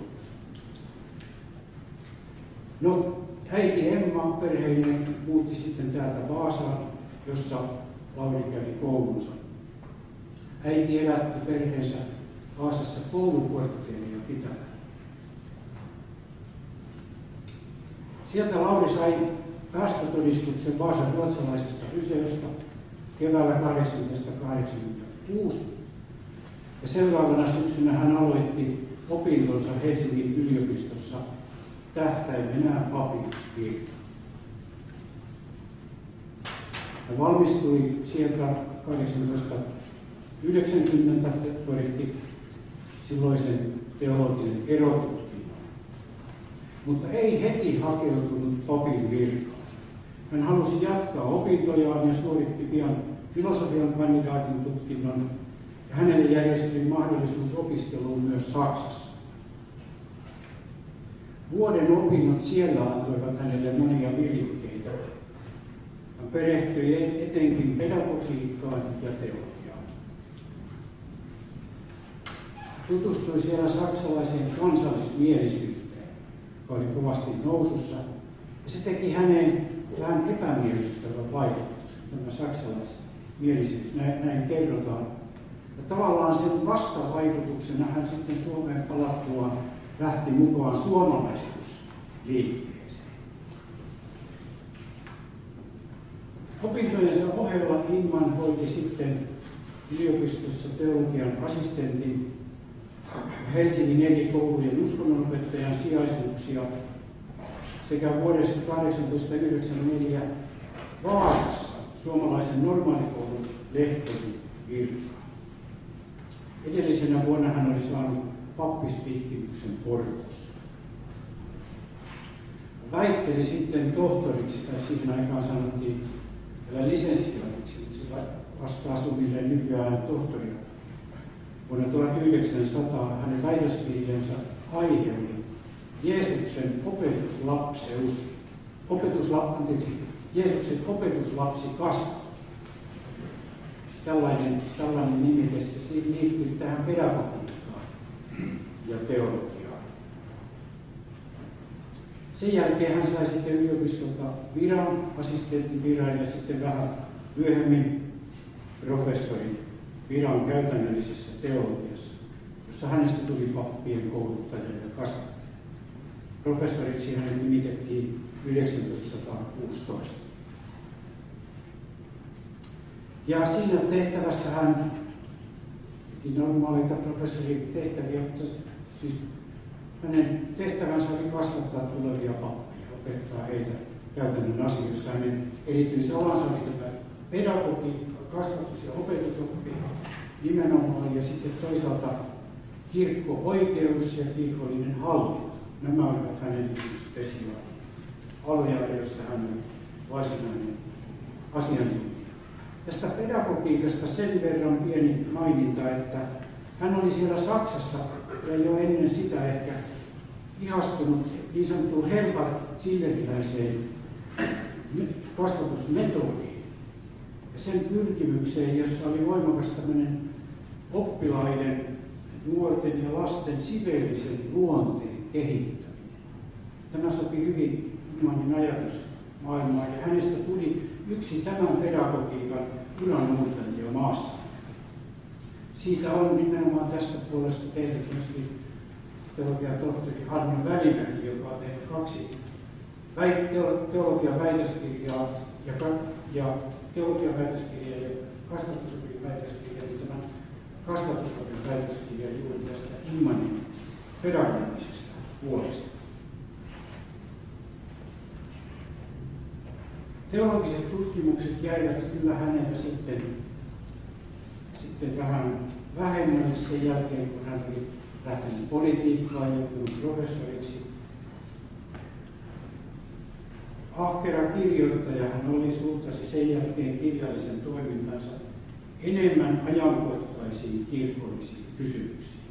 No, äiti Emma perheineen muutti sitten täältä Vaasaan, jossa Lauri kävi koulunsa. Äiti elätti perheensä Vaasassa koulukortteeria pitämään. Sieltä Lauri sai päästötodistuksen Vaasan ruotsalaisesta museosta keväällä tuhatyhdeksänsataakahdeksankymmentäkuusi. Ja seuraavana syksynä hän aloitti opintonsa Helsingin yliopistossa tähtäimenä papin virka. Hän valmistui sieltä tuhatyhdeksänsataayhdeksänkymmentä, suoritti silloisen teologisen erotutkinnon, mutta ei heti hakeutunut papin virkaan. Hän halusi jatkaa opintojaan ja suoritti pian filosofian kandidaatin tutkinnon, ja hänelle järjestyi mahdollisuus opiskeluun myös Saksassa. Vuoden opinnot siellä antoivat hänelle monia virikkeitä. Hän perehtyi etenkin pedagogiikkaan ja teologiaan. Tutustui siellä saksalaiseen kansallismielisyyteen, joka oli kovasti nousussa, ja se teki häneen vähän epämiellyttävän vaikutuksen, tämä saksalaismielisyys, näin, näin kerrotaan. Ja tavallaan sen vastavaikutuksena hän sitten Suomeen palattuaan lähti mukaan suomalaistusliikkeeseen. Opintojensa ohella Ingman hoiti sitten yliopistossa teologian assistentin, Helsingin eri koulujen uskonnonopettajan sijaisuuksia sekä vuodesta tuhatyhdeksänsataayhdeksänkymmentäneljä Vaasassa suomalaisen normaalikoulun lehtorin virkaa. Edellisenä vuonna hän oli saanut pappisvihkimyksen Porvoossa. Väitteli sitten tohtoriksi, tai siihen aikaan sanottiin vielä lisenssiaatiksi, mutta se vastaa suunnilleen nykyään tohtoria. Vuonna tuhatyhdeksänsataa hänen väitöskirjansa aihe oli Jeesuksen opetuslapseus, opetusla, anteeksi, Jeesuksen opetuslapsikasvatus. Tällainen, tällainen nimike liittyy tähän pedagogiikkaan ja teologiaan. Sen jälkeen hän sai sitten yliopistolta viran, assistentin viran ja sitten vähän myöhemmin professorin viran käytännöllisessä teologiassa, jossa hänestä tuli pappien kouluttaja ja kasvattaja. Professoriksi hänet nimitettiin tuhatyhdeksänsataakuusitoista. Ja siinä tehtävässä hän teki normaaleita professorin tehtäviä, mutta siis hänen tehtävänsä oli kasvattaa tulevia pappeja, opettaa heitä käytännön asioissa. Hänen erityisalansa oli tätä pedagogiikka, kasvatus- ja opetusoppi nimenomaan, ja sitten toisaalta kirkko-oikeus ja kirkollinen hallinto. Nämä olivat hänen spesiaalit. aloja, joissa hän on varsinainen asiantuntija. Tästä pedagogiikasta sen verran pieni maininta, että hän oli siellä Saksassa ja jo ennen sitä ehkä ihastunut niin sanottuun Herbert-Zilleriläiseen kasvatusmetodiin ja sen pyrkimykseen, jossa oli voimakas tämmöinen oppilaiden, nuorten ja lasten siveellisen luonteen kehittäminen. Tämä sopi hyvin Nymanin ajatusmaailmaan ja hänestä tuli yksi tämän pedagogiikan uranuurtajia maassa. Siitä on nimenomaan tästä puolesta tehnyt myöskin teologian tohtori Harno Välimäki, joka on tehnyt kaksi teologian väitöskirjaa ja, ja teologian väitöskirjaa ja kasvatusopin väitöskirjaa, ja tämän kasvatusopin väitöskirjaa juuri tästä Ingmanin pedagogisesta puolesta. Teologiset tutkimukset jäivät kyllä hänellä sitten, sitten vähän vähemmälle sen jälkeen, kun hän oli lähtenyt politiikkaan ja tullut professoriksi. Ahkera kirjoittaja hän oli, suuntasi sen jälkeen kirjallisen toimintansa enemmän ajankohtaisiin kirkollisiin kysymyksiin.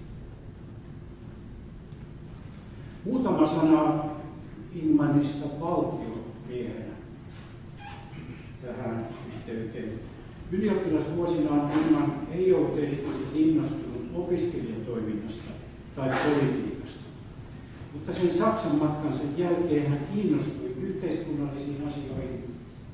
Muutama sana Ingmanista valtiomiehenä tähän yhteyteen. Ylioppilasvuosinaan Ingman ei ollut erityisesti innostunut opiskelijatoiminnasta tai politiikasta, mutta sen Saksan matkansa jälkeen hän kiinnostui yhteiskunnallisiin asioihin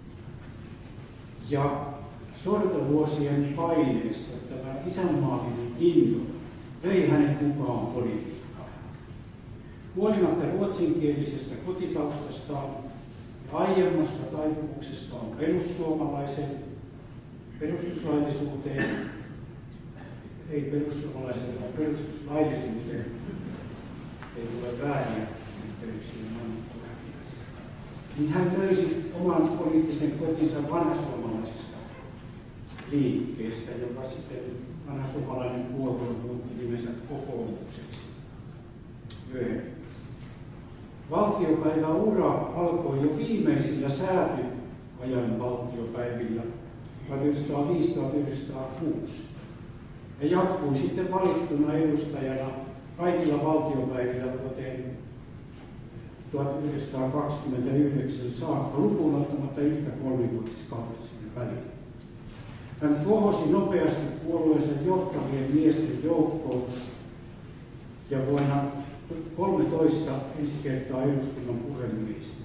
ja sortovuosien paineessa tämä isänmaallinen into vei hänet mukaan politiikkaan. Huolimatta ruotsinkielisestä kotitaustastaan ja aiemmasta taipumuksestaan perussuomalaisen perustuslaillisuuteen, ei perussuomalaisen, vaan perustuslaillisuuteen, ei tule vääriä yhteyksiä mainittua, niin hän löysi oman poliittisen kotinsa vanhasuomalaisesta liikkeestä, joka sitten vanhasuomalainen puolue muutti nimensä kokoomukseksi myöhemmin. Valtiopäiväura alkoi jo viimeisillä säätyajan valtiopäivillä tuhatyhdeksänsataaviisi tuhatyhdeksänsataakuusi ja jatkui sitten valittuna edustajana kaikilla valtiopäivillä vuoteen tuhatyhdeksänsataakaksikymmentäyhdeksän saakka lukuun ottamatta yhtä kolmivuotiskautta sinne väliin. Hän kohosi nopeasti puolueensa johtavien miesten joukkoon ja vuonna kolmetoista ensi kertaa eduskunnan puhemies.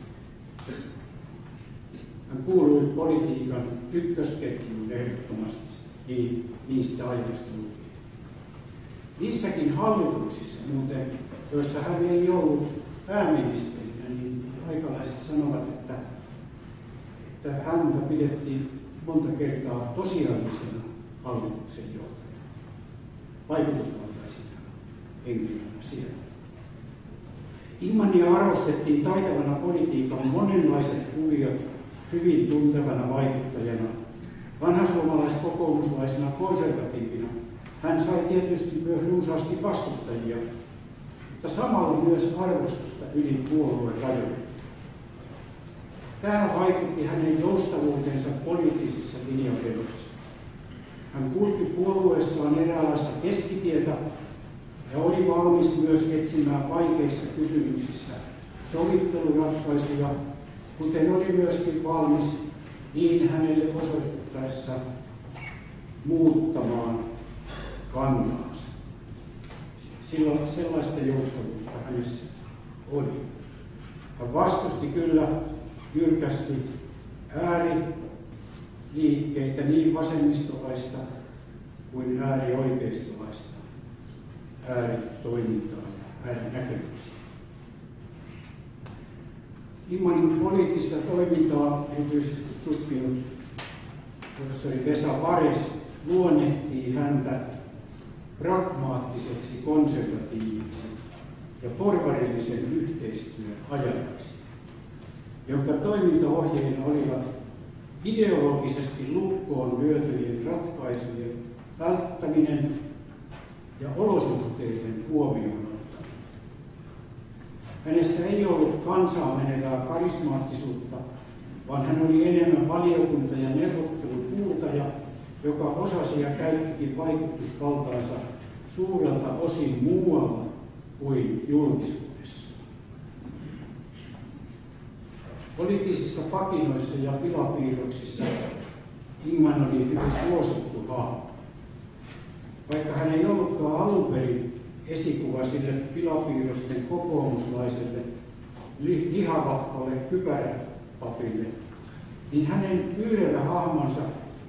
Hän kuului politiikan ykkösketjuun ehdottomasti niin, niistä aiheista lukien. Niissäkin hallituksissa muuten, joissa hän ei ollut pääministerinä, niin aikalaiset sanovat, että, että häntä pidettiin monta kertaa tosiaalisena hallituksen johtajana, vaikutusvaltaisena henkilönä siellä. Ingmania arvostettiin taitavana politiikan monenlaiset kuviot hyvin tuntevana vaikuttajana, vanhasuomalaiskokoomuslaisena konservatiivina. Hän sai tietysti myös runsaasti vastustajia, mutta samalla myös arvostusta yli puolueen rajojen. Tähän vaikutti hänen joustavuutensa poliittisissa linjanvedoissa. Hän kulki puolueessaan eräänlaista keskitietä ja oli valmis myös etsimään vaikeissa kysymyksissä sovitteluratkaisuja, kuten oli myöskin valmis niin hänelle osoittaessa muuttamaan kantaansa. Silloin sellaista joustavuutta hänessä oli. Hän vastusti kyllä jyrkästi ääriliikkeitä, niin vasemmistolaista kuin äärioikeistolaista ääritoimintaa ja äärinäkemyksiä. Ingmanin poliittista toimintaa erityisesti tutkinut professori Vesa Vares luonnehtii häntä pragmaattiseksi konservatiiviksi ja porvarillisen yhteistyön ajajaksi, jonka toimintaohjeina olivat ideologisesti lukkoon lyötyjen ratkaisujen välttäminen ja olosuhteiden huomioon ottaminen. Hänessä ei ollut kansaa menevää karismaattisuutta, vaan hän oli enemmän valiokunta- ja neuvottelupuurtaja, joka osasi ja käyttikin vaikutusvaltaansa suurelta osin muualla kuin julkisuudessa. Poliittisissa pakinoissa ja pilapiirroksissa Ingman oli hyvin suosittu hahmo. Vaikka hän ei ollutkaan alun perin esikuva sille pilapiirrosten kokoomuslaiselle lihavahvalle kypäräpapille, niin hänen pyyrevä hahmonsa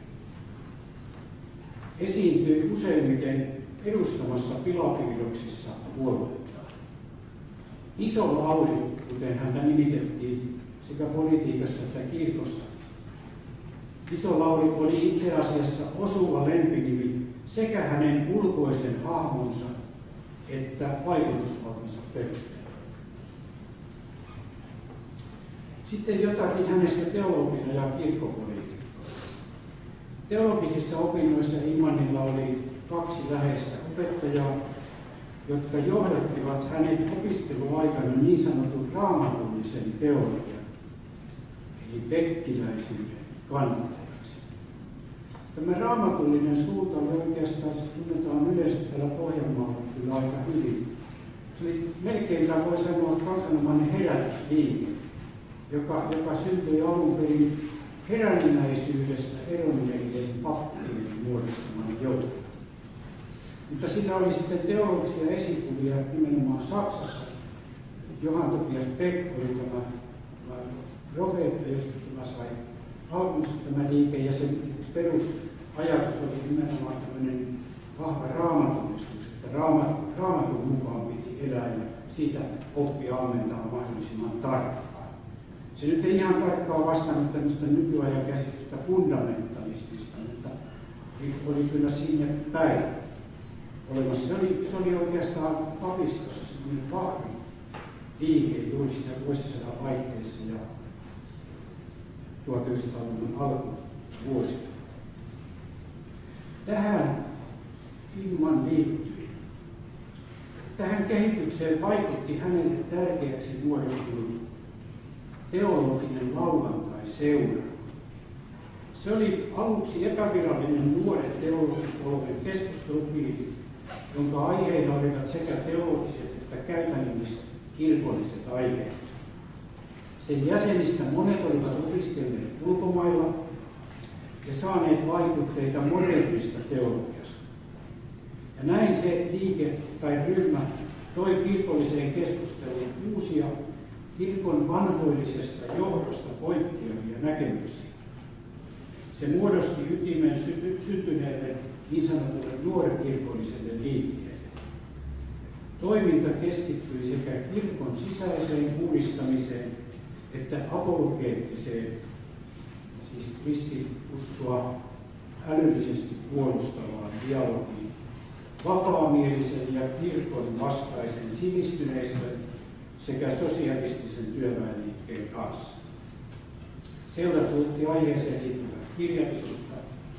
esiintyi useimmiten edustamassa pilapiirroksissa puoluettaan. Iso Lauri, kuten häntä nimitettiin sekä politiikassa että kirkossa. Iso Lauri oli itse asiassa osuva lempinimi sekä hänen ulkoisen hahmonsa että vaikutusvaltansa perusteella. Sitten jotakin hänestä teologina ja kirkkopolitiikkaa. Teologisissa opinnoissa Ingmanilla oli kaksi läheistä opettajaa, jotka johdattivat hänet opiskeluaikana niin sanotun raamatullisen teologian, eli pekkiläisyyden kannattajaksi. Tämä raamatullinen suunta oli oikeastaan, se tunnetaan yleensä täällä Pohjanmaalla kyllä aika hyvin. Se oli melkeinpä voi sanoa kansanomainen herätysliike, joka, joka syntyi alun perin herännäisyydestä eronneiden pappien muodostaman joukon. Mutta siinä oli sitten teologisia esikuvia nimenomaan Saksassa. Johann Tobias Beck oli tämä, tämä profeetta, josta tämä sai alkunsa tämä liike, ja sen perusajatus oli nimenomaan tämmöinen vahva raamatullisuus, että raamat, raamatun mukaan piti elää ja siitä oppia ammentaa mahdollisimman tarkkaan. Se nyt ei ihan tarkkaan vastannut tämmöistä nykyajan käsitystä fundamentalistista, mutta oli kyllä siinä päin olemassa. Se oli, se oli oikeastaan papistossa semmoinen vahvi liike juuri siinä vuosisadan vaihteessa ja tuhatyhdeksänsataaluvun alkuvuosina. Tähän Ingman liittyi. Tähän kehitykseen vaikutti hänelle tärkeäksi muodostunut teologinen lauantai-seura. Se oli aluksi epävirallinen nuoren teologipolven keskustelupiiri, jonka aiheina olivat sekä teologiset että käytännölliset kirkolliset aiheet. Sen jäsenistä monet olivat opiskelleet ulkomailla ja saaneet vaikutteita modernista teologiasta. Ja näin se liike tai ryhmä toi kirkolliseen keskusteluun uusia kirkon vanhoillisesta johdosta poikkeavia näkemyksiä. Se muodosti ytimen syty, syntyneelle niin sanotulle nuorikirkolliselle liikkeelle. Toiminta keskittyi sekä kirkon sisäiseen uudistamiseen että apologeettiseen, siis kristinuskoa älyllisesti puolustavaan dialogiin, vapaamielisen ja kirkon vastaisen sivistyneistön sekä sosialistisen työväenliikkeen kanssa. Seura tuotti aiheeseen liittyvää kirjallisuutta,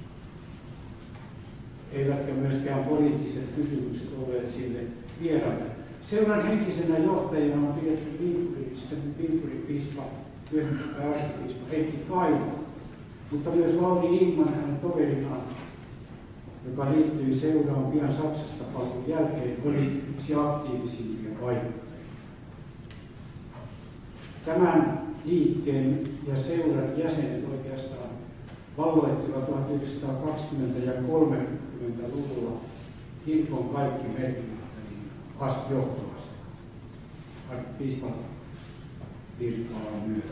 eivätkä myöskään poliittiset kysymykset olleet sille vieraita. Seuran henkisenä johtajana on pidetty Viipurin piispa, arkkipiispa Heikki Kaimo, mutta myös Lauri Ingman hänen toverinaan, joka liittyi seuraan pian Saksasta paluun jälkeen, oli yksi aktiivisimpia vaikuttajia. Tämän liikkeen ja seuran jäsenet oikeastaan valloittivat tuhatyhdeksänsataakaksikymmentä- ja kolmekymmentäluvulla kirkon kaikki merkittäviin johtoasemat. Arkkipiispan virkaa myöhemmin.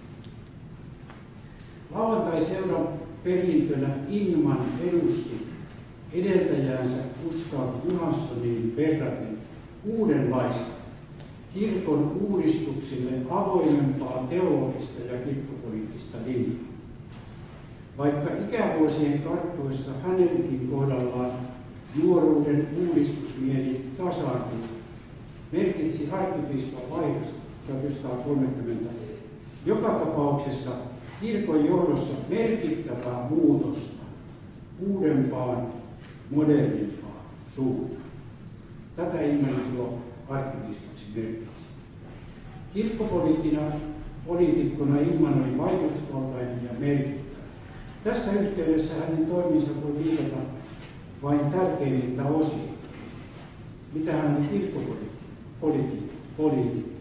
Lauantai-seuran perintönä Ingman edusti edeltäjäänsä Gustav Johanssonin verraten uudenlaista kirkon uudistuksille avoimempaa teologista ja kirkkopoliittista linjaa. Vaikka ikävuosien karttuessa hänenkin kohdallaan nuoruuden uudistusmieli tasaantui, merkitsi arkkipiispan vaihdos tuhatyhdeksänsataakolmekymmentä joka tapauksessa kirkon johdossa merkittävää muutosta uudempaan, modernimpaan suuntaan. Tätä Ingman tuo arkkipiispaksi merkitsi. Kirkkopoliitikkona Ingman oli vaikutusvaltainen ja merkittävä. Tässä yhteydessä hänen toiminsa voi viitata vain tärkeimmiltä osin. Mitä hän oli kirkkopoliitikkona?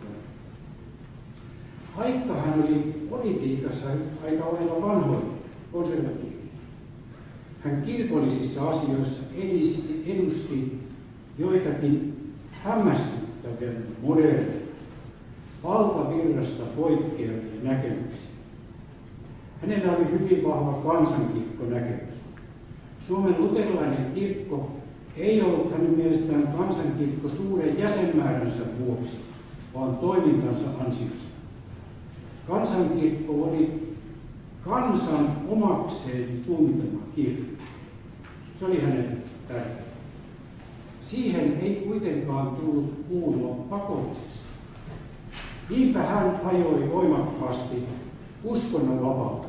Vaikka hän oli politiikassa aika lailla vanhoinen, konservatiivinen, hän kirkollisissa asioissa edisti, edusti joitakin hämmästyttäviä moderneja, valtavirrasta poikkeavia näkemyksiä. Hänellä oli hyvin vahva kansankirkkonäkemys. Suomen luterilainen kirkko ei ollut hänen mielestään kansankirkko suuren jäsenmääränsä vuoksi, vaan toimintansa ansiosta. Kansankirkko oli kansan omakseen tuntema kirkko. Se oli hänelle tärkeää. Siihen ei kuitenkaan tullut kuulua pakollisesti. Niinpä hän ajoi voimakkaasti uskonnonvapautta.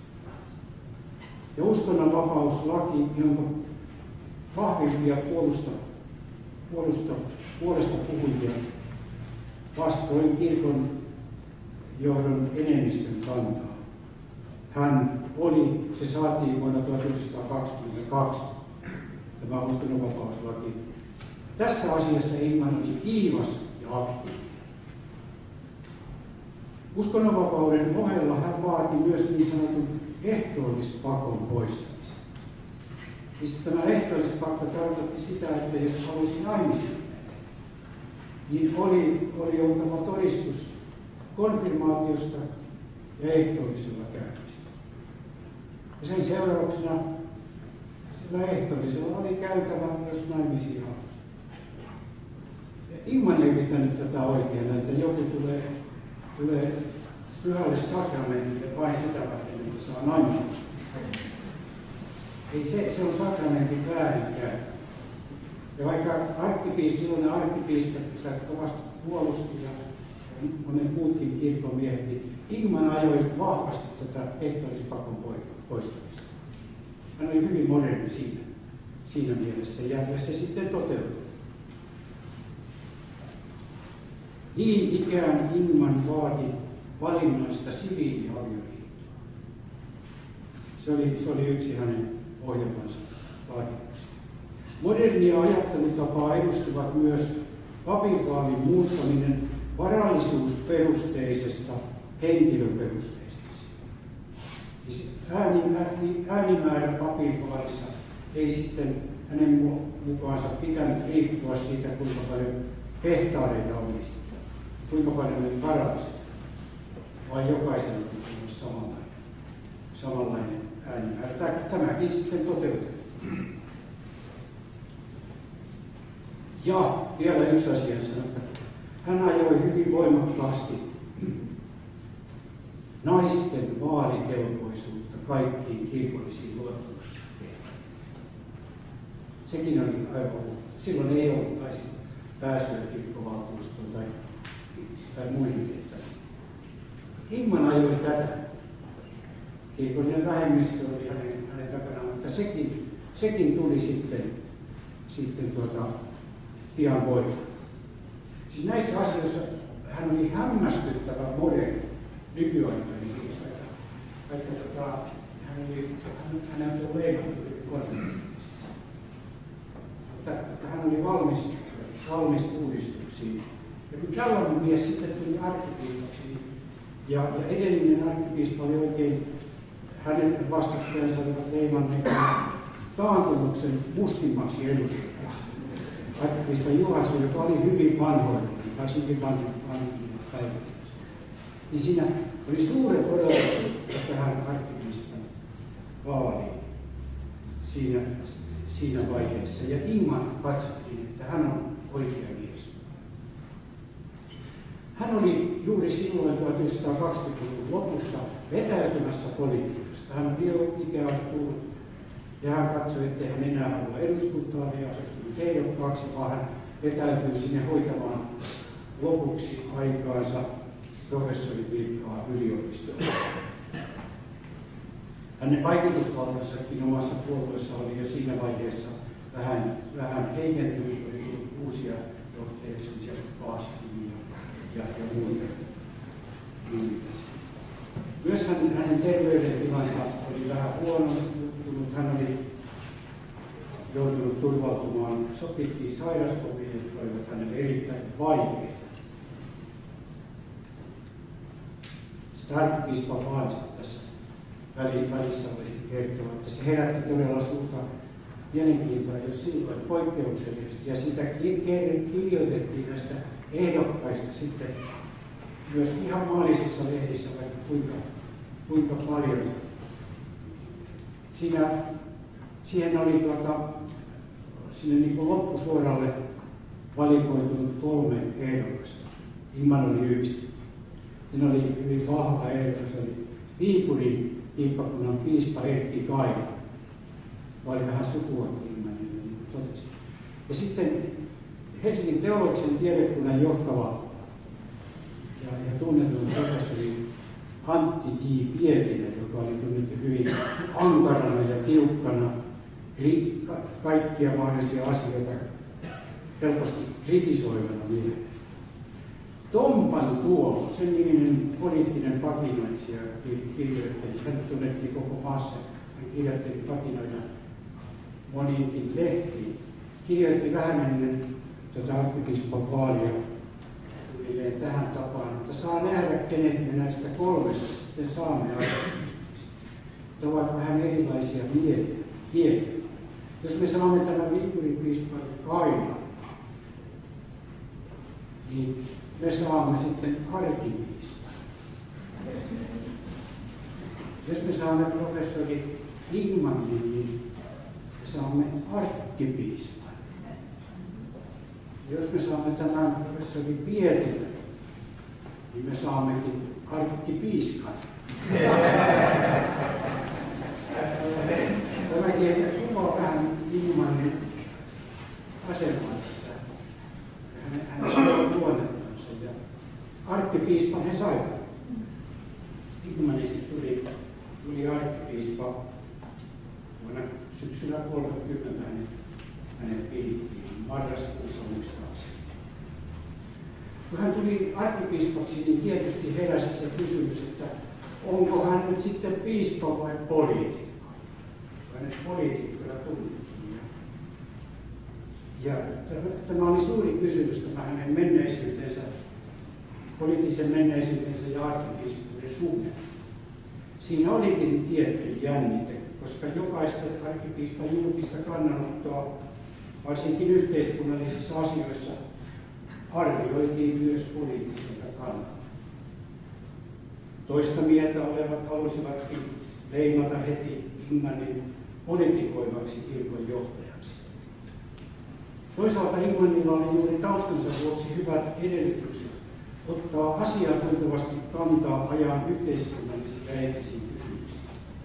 Ja uskonnonvapauslaki, jonka vahvimpia puolusta, puolusta, puolesta puhujia vastoin kirkon johdon enemmistön kantaa. Hän oli, se saatiin vuonna tuhatyhdeksänsataakaksikymmentäkaksi, tämä uskonnonvapauslaki. Tässä asiassa Ingman oli kiivas ja aktiivinen. Uskonnonvapauden ohella hän vaati myös niin sanotun ehtoollispakon poistamisen. Siis tämä ehtoollispakko tarkoitti sitä, että jos halusi naimisiin, niin oli, oli oltava todistus konfirmaatiosta ja ehtoollisella käymistä. Ja sen seurauksena sillä ehtoollisella oli käytävä myös naimisiin halusi. Ingman ei pitänyt tätä oikeana, että joku tulee, tulee pyhälle sakramentille vain sitä varten, että saa naimisiin. Ei se, se on sakramentin väärinkäyttö. Ja vaikka arkkipiispa, silloinen arkkipiispa sitä kovasti puolusti ja monet muutkin kirkonmiehet, niin Ingman ajoi vahvasti tätä ehtoollispakon poistamista. Hän oli hyvin moderni siinä, siinä mielessä ja, ja se sitten toteutui. Niin ikään Ingman vaati valinnaista siviiliavioliittoa. Se oli, se oli yksi hänen ohjelmansa vaatimuksia. Modernia ajattelutapaa edustivat myös papinvaalin muuttaminen varallisuusperusteisesta henkilöperusteiseksi. Siis ääni, ääni, äänimäärä papinvaalissa ei sitten hänen mukaansa pitänyt riippua siitä, kuinka paljon hehtaareita olisi, kuinka paljon oli varalliset, vaan jokaisella piti olla samanlainen, samanlainen äänimäärä. Tämäkin sitten toteutettiin. Ja vielä yksi asia sanoi, että hän ajoi hyvin voimakkaasti naisten vaalikelpoisuutta kaikkiin kirkollisiin luottamustehtäviin. Sekin oli aivan uutta. Silloin ei ollut taisi pääsyä kirkkovaltuustoon tai, tai muihin tehtäviin. Ingman ajoi tätä. Kirkollinen vähemmistö oli hänen, hänen takanaan, mutta sekin, sekin tuli sitten, sitten tuota, pian voimaan. Siis näissä asioissa hän oli hämmästyttävä moderni nykyaikainen mies, vaikka, vaikka tota, hän oli, hän, hän oli leikattu konservatiivisesti. Mutta, mutta hän oli valmis, valmis uudistuksiin. Ja kun tällainen mies sitten tuli arkkipiispaksi, ja, ja edellinen arkkipiispa oli oikein, hänen vastustajansa olivat leimanneet taantumuksen mustimmaksi edustajaksi. Arkkipiispa Juhansson, joka oli hyvin vanhoinen, tai hyvin vanhoinen päivittäin. Niin siinä oli suuret odotukset tähän arkkipiispan vaaliin siinä, siinä vaiheessa. Ja Ingman katsottiin, että hän on oikea mies. Hän oli juuri silloin tuhatyhdeksänsataakaksikymmentäluvun lopussa vetäytymässä politiikasta. Hän oli jo ikään tullut ja hän katsoi, ettei hän enää halua eduskuntaan ja asettui ehdokkaaksi, vaan hän vetäytyy sinne hoitamaan lopuksi aikaansa professorin virkaa yliopistolla. Hänen vaikutusvaltansakin omassa puolueessa oli jo siinä vaiheessa vähän, vähän heikentynyt, oli uusia johtajia, semmoisia Paasikin ja, ja, ja muita. Myös hänen terveydentilansa oli vähän huonontunut. Hän oli joutunut turvautumaan sopittiin sairaskomiin, jotka olivat hänelle erittäin vaikeita. Sitä arkkipiispa Vaalista tässä välissä voisi kertoa, että se herätti todella suurta mielenkiintoa jo silloin poikkeuksellisesti, ja sitä kirjoitettiin näistä ehdokkaista sitten myös ihan maallisissa lehdissä vaikka kuinka, kuinka paljon. Siinä, siihen oli tuota, sinne niin kuin loppusuoralle valikoitunut kolme ehdokasta. Imman oli yksi. Siinä oli hyvin vahva ehdokas, oli Viipurin piippakunnan piispa Erkki Kaila. Oli vähän sukua Immanille, niin kuin totesin. Ja sitten Helsingin teologisen tiedekunnan johtava ja, ja tunnetun professori Antti J. Pietilä, joka oli tunnettu hyvin ankarana ja tiukkana, ka kaikkia mahdollisia asioita helposti kritisoivana miehen. Tompan Tuomo, sen niminen poliittinen pakinoitsija, kirjoitteli, hän tunnettiin koko maassa, hän kirjoitteli pakinoita moniinkin lehtiin. Kirjoitti vähän ennen tuota arkkipiispan vaalia suunnilleen tähän tapaan, että saa nähdä, kenet me näistä kolmesta sitten saamme aikaisemmin. Ne ovat vähän erilaisia kieliä. Jos me saamme tämän Viipurin piispan Kaila, niin me saamme sitten arkkipiispan. Jos me saamme professori Ingmanin, niin me saamme arkkipiispan. Jos me saamme tämän professori Pietilän, niin me saammekin arkkipiiskan. Tämäkin ehkä kuvaa vähän Ingmanin asemansa, hänen luonnettansa. Ja arkkipiispan he saivat. Ingmanista tuli, tuli arkkipiispa vuonna syksyllä kolmekymmentä hänet, hänet pidittiin marraskuussa muistaakseni. Kun hän tuli arkkipiispaksi, niin tietysti heräsi se kysymys, että onko hän nyt sitten piispa vai poliitikko? Hänet poliitikkona tunnettiin. Ja tämä oli suuri kysymys, tämä hänen menneisyytensä, poliittisen menneisyytensä ja arkkipiispuuden suhde. Siinä olikin tietty jännite, koska jokaista arkkipiispan julkista kannanottoa, varsinkin yhteiskunnallisissa asioissa, arvioitiin myös poliittiselta kannalta. Toista mieltä olevat halusivatkin leimata heti Ingmanin politikoivaksi kirkon johtajaksi. Toisaalta Ingmanilla oli juuri taustansa vuoksi hyvät edellytykset ottaa asiantuntevasti kantaa ajan yhteiskunnallisiin ja eettisiin kysymyksiin.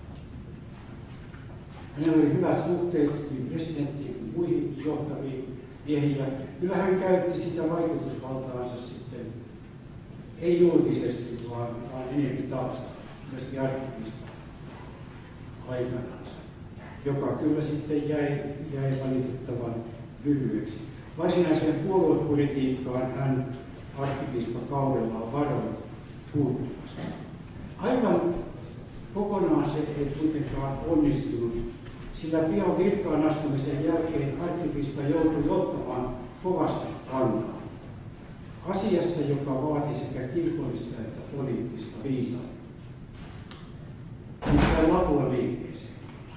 Hänellä oli hyvät suhteet niin presidenttiin kuin muihin johtaviin miehiin, ja kyllä hän käytti sitä vaikutusvaltaansa sitten, ei julkisesti, vaan, vaan enemmän taustalla, myöskin arkkipiispan aikanansa, joka kyllä sitten jäi, jäi valitettavan lyhyeksi. Varsinaiseen puoluepolitiikkaan hän arkkipiispan kaudellaan varoin puuttumassa. Aivan kokonaan se ei kuitenkaan onnistunut, sillä pian virkaan astumisen jälkeen arkkipiispa joutui ottamaan kovasti kantaa asiassa, joka vaati sekä kirkollista että poliittista viisautta. Nimittäin Lapua liikkeeseen.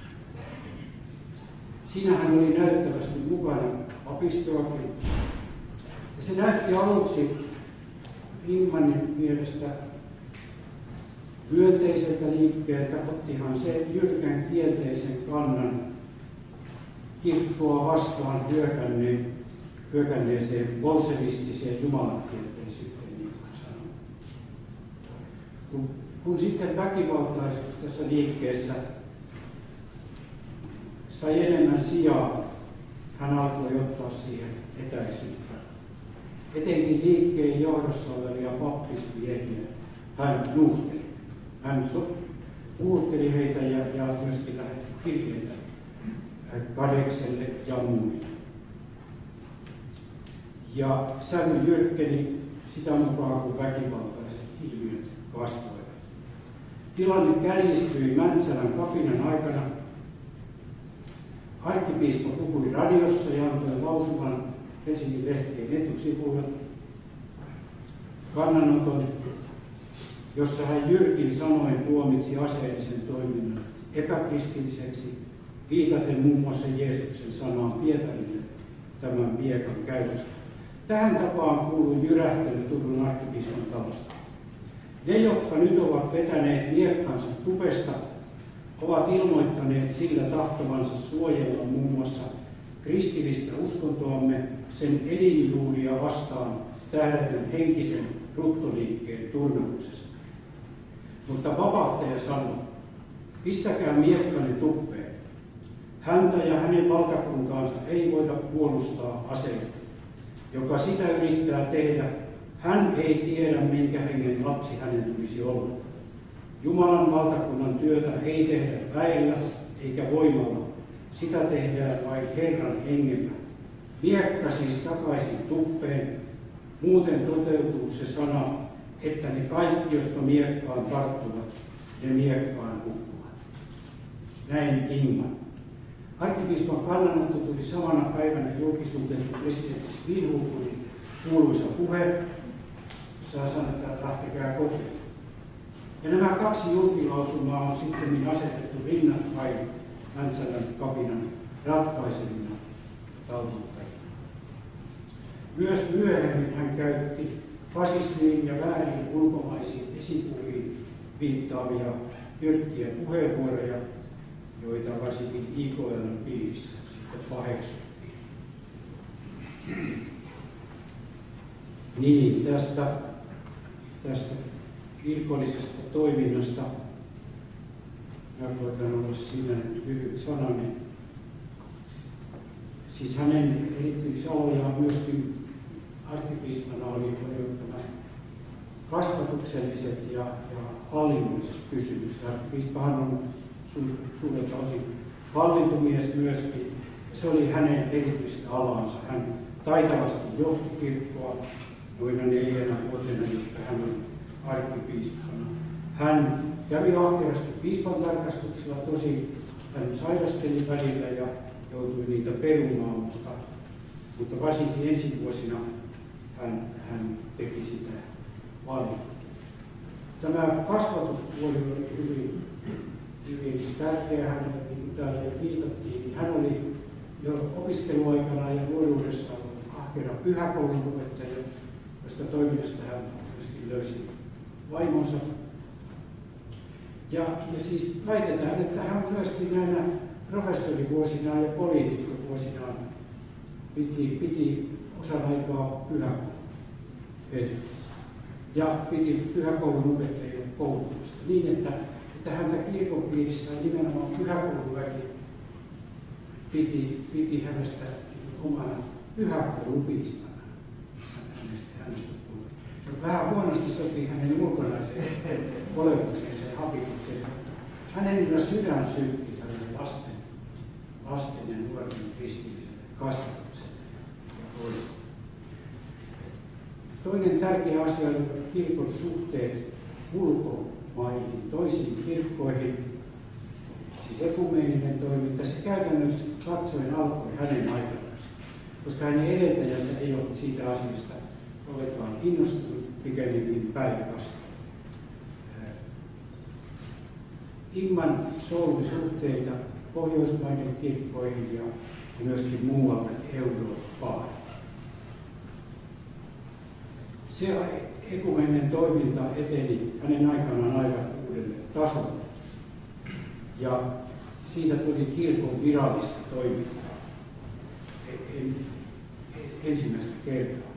Siinä hän oli näyttävästi mukana papistoakin. Ja se näytti aluksi Ingmanin mielestä myönteiseltä liikkeeltä, ottihan se jyrkän kielteisen kannan kirkkoa vastaan hyökänneen, hyökänneeseen bolsevistiseen jumalankielteisyyteen, niin kuin sanoin. Kun, kun sitten väkivaltaisuus tässä liikkeessä sai enemmän sijaa, hän alkoi ottaa siihen etäisyyttä. Etenkin liikkeen johdossa olevia pappismiehiä hän nuhteli. Hän so, puhutteli heitä ja, ja myöskin lähetti kirjeitä Kadekselle ja muille. Ja sävy jyrkkeni sitä mukaan, kun väkivaltaiset ilmiöt kasvoivat. Tilanne kärjistyi Mäntsälän kapinan aikana. Arkkipiispa puhui radiossa ja antoi lausuman Helsingin lehtien etusivulle kannanoton, jossa hän jyrkin sanoin tuomitsi aseellisen toiminnan epäkristilliseksi, viitaten muun muassa Jeesuksen sanaan Pietarille tämän miekan käytöstä. Tähän tapaan kuului jyrähtely Turun arkkipiispan talosta. Ne, jotka nyt ovat vetäneet miekkansa tupesta, ovat ilmoittaneet sillä tahtovansa suojella muun muassa kristillistä uskontoamme sen elinjuuria vastaan tähdätyn henkisen ruttoliikkeen turmelluksesta. Mutta vapahtaja sanoi, pistäkää miekkanne tuppeen. Häntä ja hänen valtakuntaansa ei voida puolustaa aseella. Joka sitä yrittää tehdä, hän ei tiedä, minkä hengen lapsi hänen tulisi olla. Jumalan valtakunnan työtä ei tehdä väellä eikä voimalla. Sitä tehdään vain Herran hengellä. Miekka siis takaisin tuppeen. Muuten toteutuu se sana, että ne kaikki, jotka miekkaan tarttuvat, ne miekkaan hukkuvat. Näin Ingman. Arkkipiispan kannanotto tuli samana päivänä julkisuuteen presidentti Svinhufvudin kuuluisa puhe, jossa sanotaan, että lähtekää kotiin. Ja nämä kaksi julkilausumaa on sitten asetettu rinnakkain Mäntsälän kapinan ratkaisevina taltuuttajina. Myös myöhemmin hän käytti fasismiin ja väärin ulkomaisiin esipuhiin viittaavia jyrkkiä puheenvuoroja, joita varsinkin I K L:n piirissä sitten paheksuttiin. Niin, tästä, tästä kirkollisesta toiminnasta, mä koitan olla siinä nyt lyhyt sananen. Siis hänen erityisalojaan myöskin arkkipiispana oli, oli tämä kasvatukselliset ja, ja hallinnolliset kysymykset. Arkkipiispahan on suurelta osin hallintomies myöskin, ja se oli hänen erityistä alansa. Hän taitavasti johti kirkkoa noina neljänä vuotena, jotka hän oli arkkipiispana. Hän kävi ahkerasti piispan tarkastuksella, tosi hän sairasteli välillä ja joutui niitä perumaan, mutta, mutta varsinkin ensi vuosina hän, hän teki sitä paljon. Tämä kasvatuspuoli oli hyvin, hyvin tärkeä hänelle, niin kuin täällä jo viitattiin. Hän oli jo opiskeluaikana ja nuoruudessa ahkera pyhäkoulun opettaja, josta toiminnasta hän myöskin löysi vaimonsa. Ja, ja siis väitetään, että hän myöskin näinä professorivuosinaan ja poliitikkovuosinaan piti, piti osan aikaa pyhäkoulun Helsingissä. Ja piti pyhäkoulun opettajien koulutusta niin, että, että häntä kirkon piirissä nimenomaan pyhäkouluväki piti, piti hänestä omana pyhäkoulupiispana. Hänestä, hänestä tuli. Vähän huonosti sopii hänen ulkonaiseen olemukseensa ja habitukseensa. Hänellä sydän sykkii tällainen lasten, lasten ja nuorten kristilliselle kasvatukselle ja hoitoon. Toinen tärkeä asia oli kirkon suhteet ulkomaihin, toisiin kirkkoihin, siis ekumeeninen toiminta. Se käytännössä katsoen alkoi hänen aikanaan, koska hänen edeltäjänsä ei ollut siitä asiasta ollenkaan innostunut, pikemminkin päinvastoin. Ingman solmi suhteita Pohjoismaiden kirkkoihin ja myöskin muualle Eurooppaan. Se ekumeeninen toiminta eteni hänen aikanaan aivan uudelle tasolle. Ja siitä tuli kirkon virallista toimintaa en, ensimmäistä kertaa.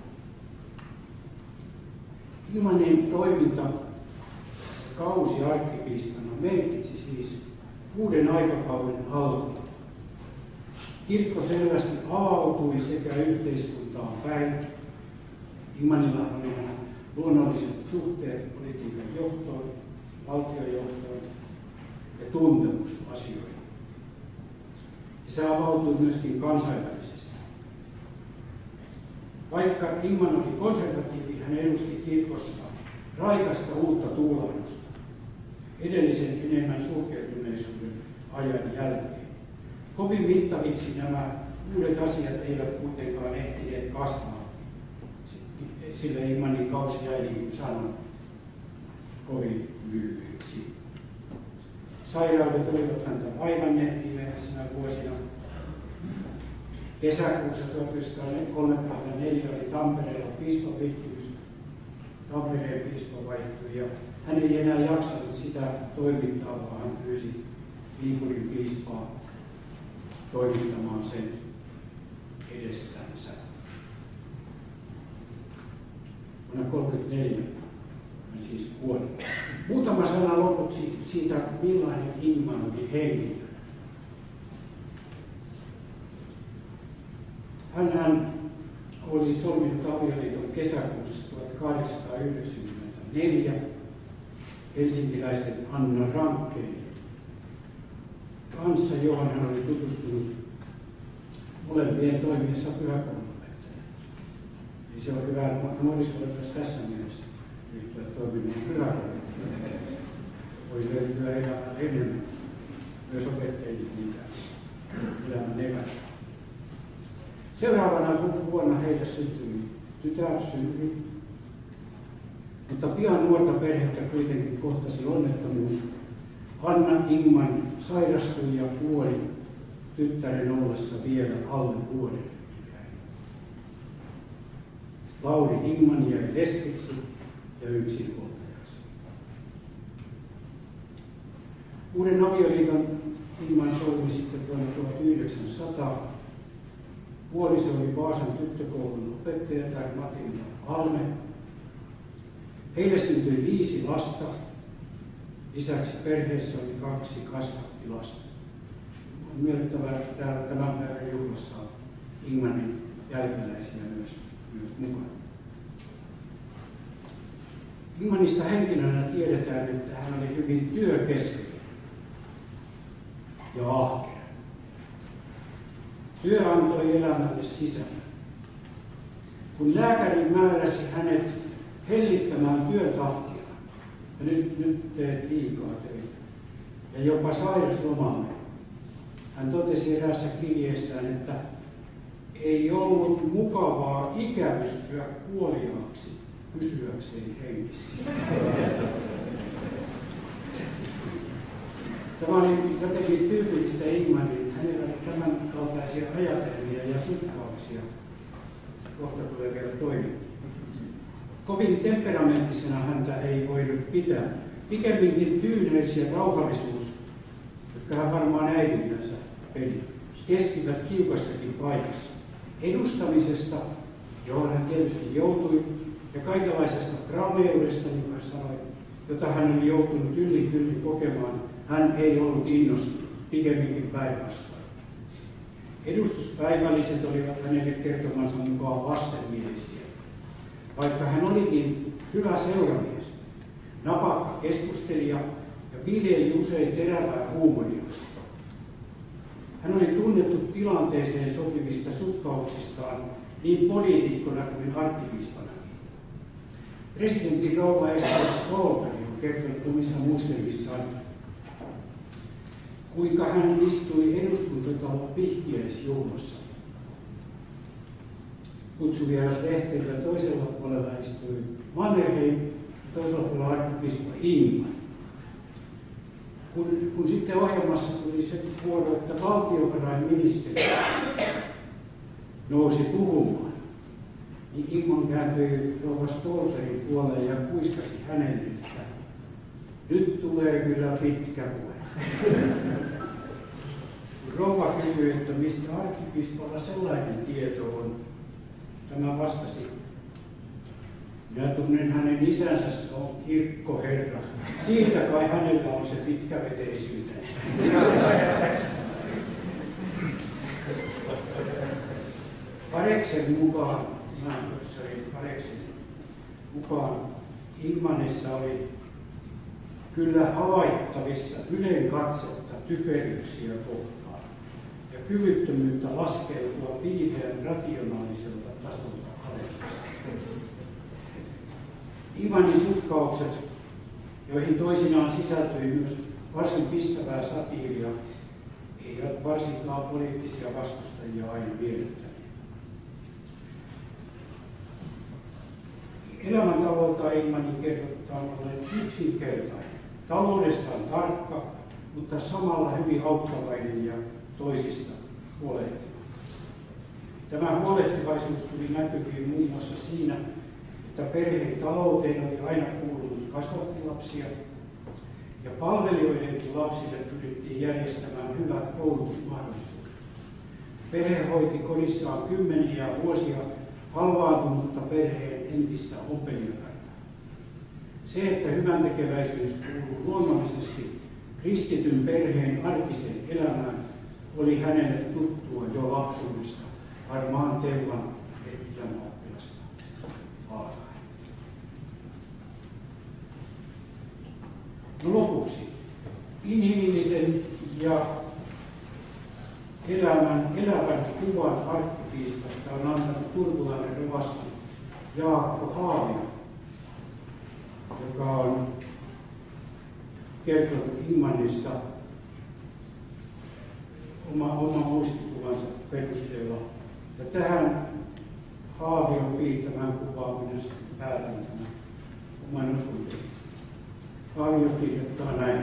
Ingmanin toiminta kausi arkkipiispana merkitsi siis uuden aikakauden alkua. Kirkko selvästi avautui sekä yhteiskuntaan päin. Ingmanilla oli nämä luonnolliset suhteet politiikan johtoon, valtiojohtoon ja tuntemus asioihin. Se avautui myöskin kansainvälisesti. Vaikka Ingman oli konservatiivi, hän edusti kirkossa raikasta uutta tuulahdusta edellisen enemmän sulkeutuneisuuden ajan jälkeen. Kovin mittaviksi nämä uudet asiat eivät kuitenkaan ehtineet kasvaa, sillä Ingmanin kausi jäi, niin kuin sanon, kovin lyhyeksi. Sairaudet olivat häntä vaivanneet viimeisenä vuosina. Kesäkuussa tuhatyhdeksänsataakolmekymmentäneljä oli Tampereella piispavihkymys. Tampereen piispa vaihtui ja hän ei enää jaksanut sitä toimittaa, vaan hän pyysi Viipurin piispaa toimittamaan sen edestänsä. Vuonna tuhatyhdeksänsataakolmekymmentäneljä hän siis kuoli. Muutama sana lopuksi siitä, millainen Ingman oli henkilö. Hän oli solminut avioliiton kesäkuussa tuhatkahdeksansataayhdeksänkymmentäneljä helsinkiläisen Anna Rankkeen kanssa, johon hän oli tutustunut molempien toimiessa pyhäkoulunopettajana. Eli se on hyvä nuorisolle myös tässä mielessä ryhtyä toimimaan pyhäkoulunopettajana. Voi löytyä elämän enemmän myös opettajille niitä elämän eväitä. Seuraavana vuonna heitä syntyi tytär syntyi, mutta pian nuorta perhettä kuitenkin kohtasi onnettomuus. Anna Ingman sairastui ja kuoli tyttären ollessa vielä alle vuoden ikäinen. Lauri Ingman jäi leskiksi ja yksinhuoltajaksi. Uuden avioliiton Ingman solmi sitten vuonna tuhatyhdeksänsataa. Puoliso oli Vaasan tyttökoulun opettajatar Matilda Alme. Heille syntyi viisi lasta. Lisäksi perheessä oli kaksi kasvattilasta. On myönnettävä, että täällä tämän päivän juhlassa on Ingmanin jälkeläisiä myös, myös mukana. Ingmanista henkilönä tiedetään, että hän oli hyvin työkeskeinen ja ahkera. Työ antoi elämälle sisällä. Kun lääkäri määräsi hänet hellittämään työtahtia, että nyt, nyt teet liikaa töitä, ja jopa sairauslomalle, hän totesi eräässä kirjeessään, että ei ollut mukavaa ikävystyä kuoliaaksi pysyäkseen hengissä. Tämä oli jotenkin tyypillistä Ingmanille. Hänellä oli tämän kaltaisia ajatelmia ja sukkauksia. Kohta tulee vielä toinen. Kovin temperamenttisena häntä ei voinut pitää. Pikemminkin tyyneys ja rauhallisuus, jotka hän varmaan äidillänsä peli, kestivät tiukassakin paikassa. Edustamisesta, johon hän tietysti joutui, ja kaikenlaisesta prameudesta, niin kuin sanoi, jota hän oli joutunut yllin kyllin kokemaan, hän ei ollut innostunut, pikemminkin päinvastoin. Edustuspäivälliset olivat hänelle kertomansa mukaan vastenmielisiä. Vaikka hän olikin hyvä seuramies, napakka keskustelija ja viljeli usein terävää huumoria. Hän oli tunnettu tilanteeseen sopivista sutkauksistaan niin poliitikkona kuin arkkipiispanakin. Presidentti rouva Esther Stolberg on kertonut omissa muistelmissaan, kuinka hän istui eduskuntatalon vihkiäisjuhlassa. Kutsuvieras Lehterillä toisella puolella istui Mannerheim ja toisella puolella arkkipiispa Ingman. Kun, kun sitten ohjelmassa tuli se vuoro, että valtiovarainministeri nousi puhumaan, niin Ingman kääntyi rouva Stolbergin puoleen ja kuiskasi hänelle, että nyt tulee kyllä pitkä puhe. Rouva kysyi, että mistä arkkipiispalla sellainen tieto on. Tämä vastasi, minä tunnen hänen isänsä, se on kirkkoherra. Siitä kai hänellä on se pitkäveteisyytensä. Pareksen mukaan, professori Pareksen mukaan, Ingmanissa oli kyllä havaittavissa ylen katsetta typeryyksiä kohtaan ja kyvyttömyyttä laskeutua viiveän rationaaliselta tasolta alemmas. Ingmanin sutkaukset, joihin toisinaan sisältyi myös varsin pistävää satiiria, eivät varsinkaan poliittisia vastustajia aina miellyttäneet. Elämäntavoiltaan Ingmanin kerrotaan olleen yksinkertainen, taloudessaan tarkka, mutta samalla hyvin auttavainen ja toisista huolehtiva. Tämä huolehtivaisuus tuli näkyviin muun muassa siinä, että perheen talouteen oli aina kuulunut kasvattilapsia, ja palvelijoidenkin lapsille pyrittiin järjestämään hyvät koulutusmahdollisuudet. Perhe hoiti kodissaan kymmeniä vuosia halvaantunutta perheen entistä ompelijatarta. Se, että hyväntekeväisyys kuuluu luonnollisesti kristityn perheen arkiseen elämään, oli hänelle tuttua jo lapsuudesta, Harmaan Teuvan elämäoppilasta alkaen. No lopuksi, inhimillisen ja elämän, elävän kuvan arkkipiispasta on antanut turkulainen rovasti Jaakko Haavio, joka on kertonut Ingmanista oma, oma muistikuvansa perusteella. Ja tähän Haavion piirtämään kuvaan minä päätän tämän oman osuuden. Haavio kirjoittaa näin.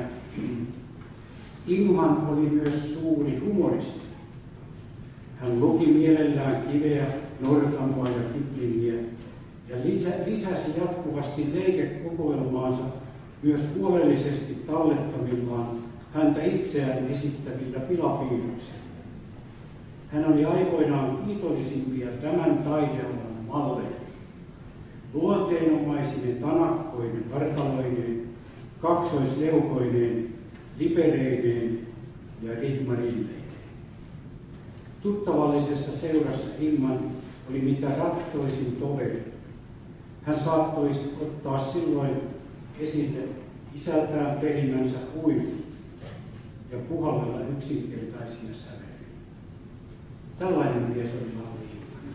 Ingman oli myös suuri humoristi. Hän luki mielellään Kiveä, Nortamoa ja Kiplingiä ja lisä, lisäsi jatkuvasti leikekokoelmaansa myös huolellisesti tallettamillaan häntä itseään esittävillä pilapiirroksilla. Hän oli aikoinaan kiitollisimpia tämän taidealan malleja. Luonteenomaisine tanakkoinen vartaloineen, kaksoisleukoineen, lipereineen ja rihmarilleineen. Tuttavallisessa seurassa Ingman oli mitä rattoisin toveri. Hän saattoi ottaa silloin esille isältään perimänsä huivun ja puhallella yksinkertaisia säveliä. Tällainen mies oli Lauri Ingman.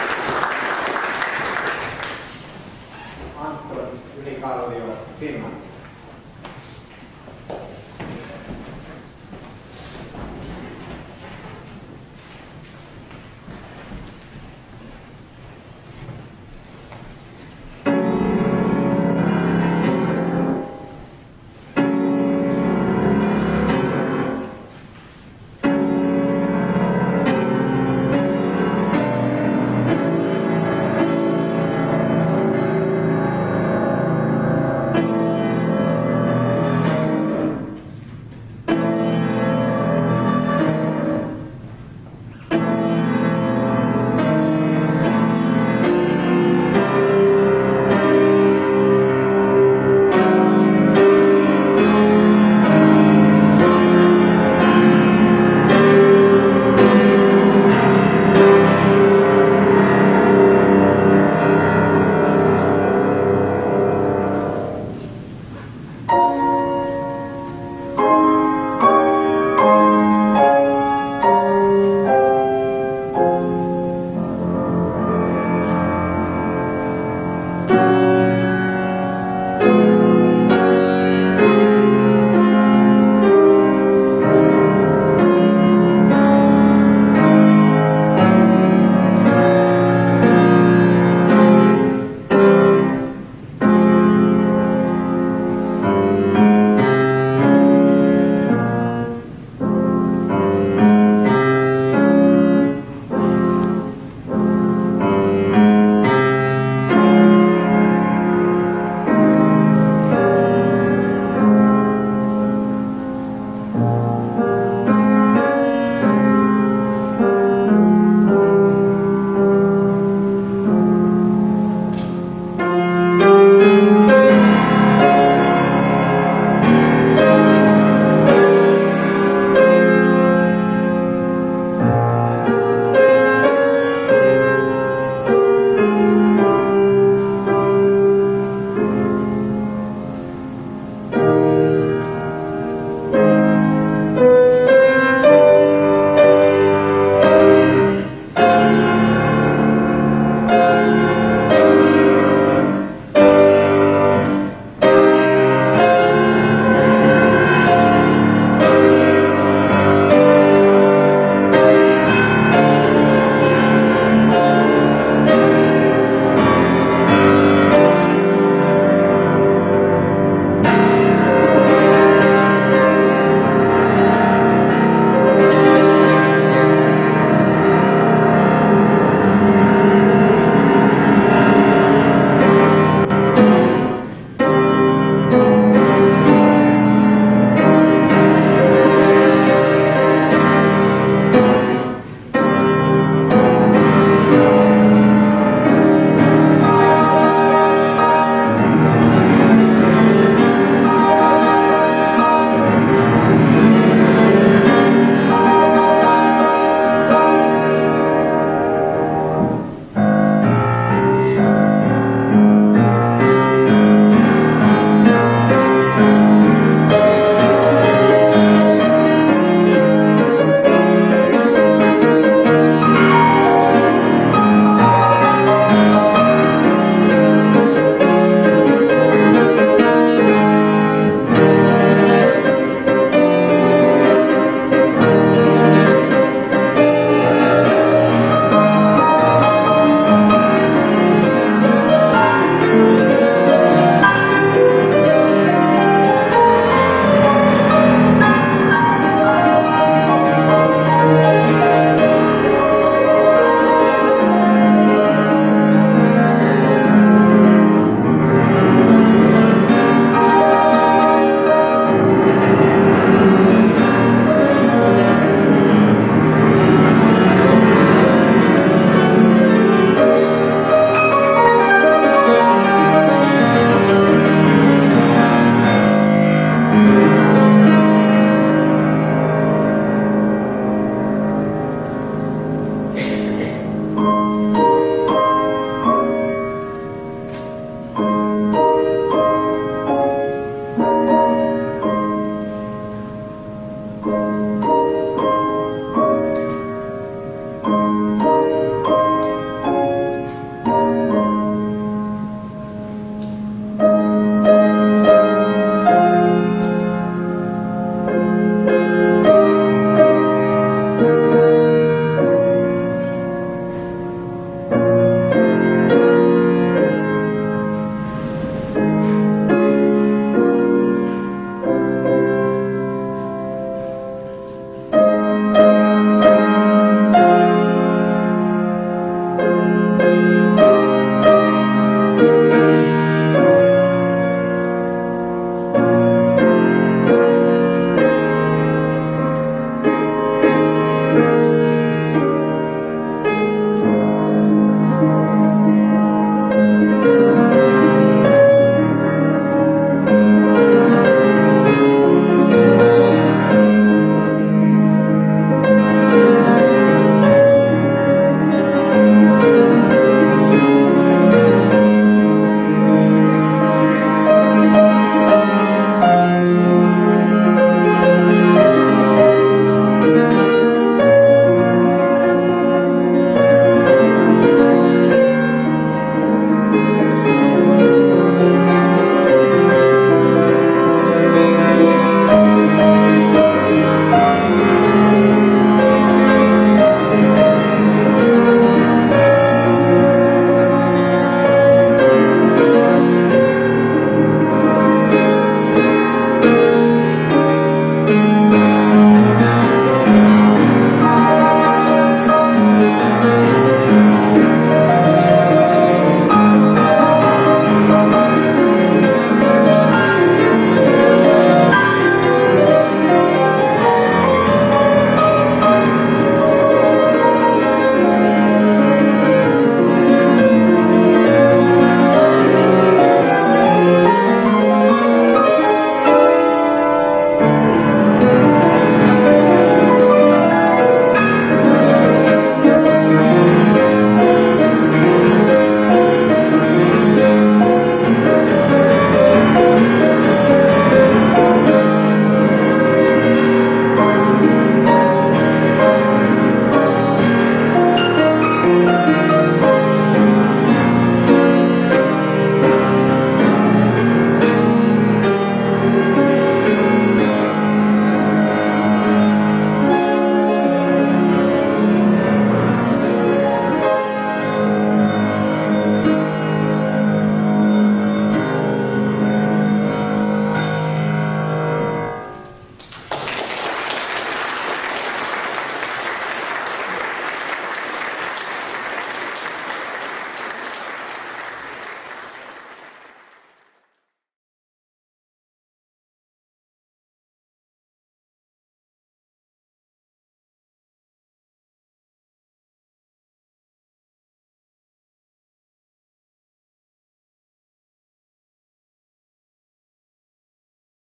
Anton Ylikallio, Finland.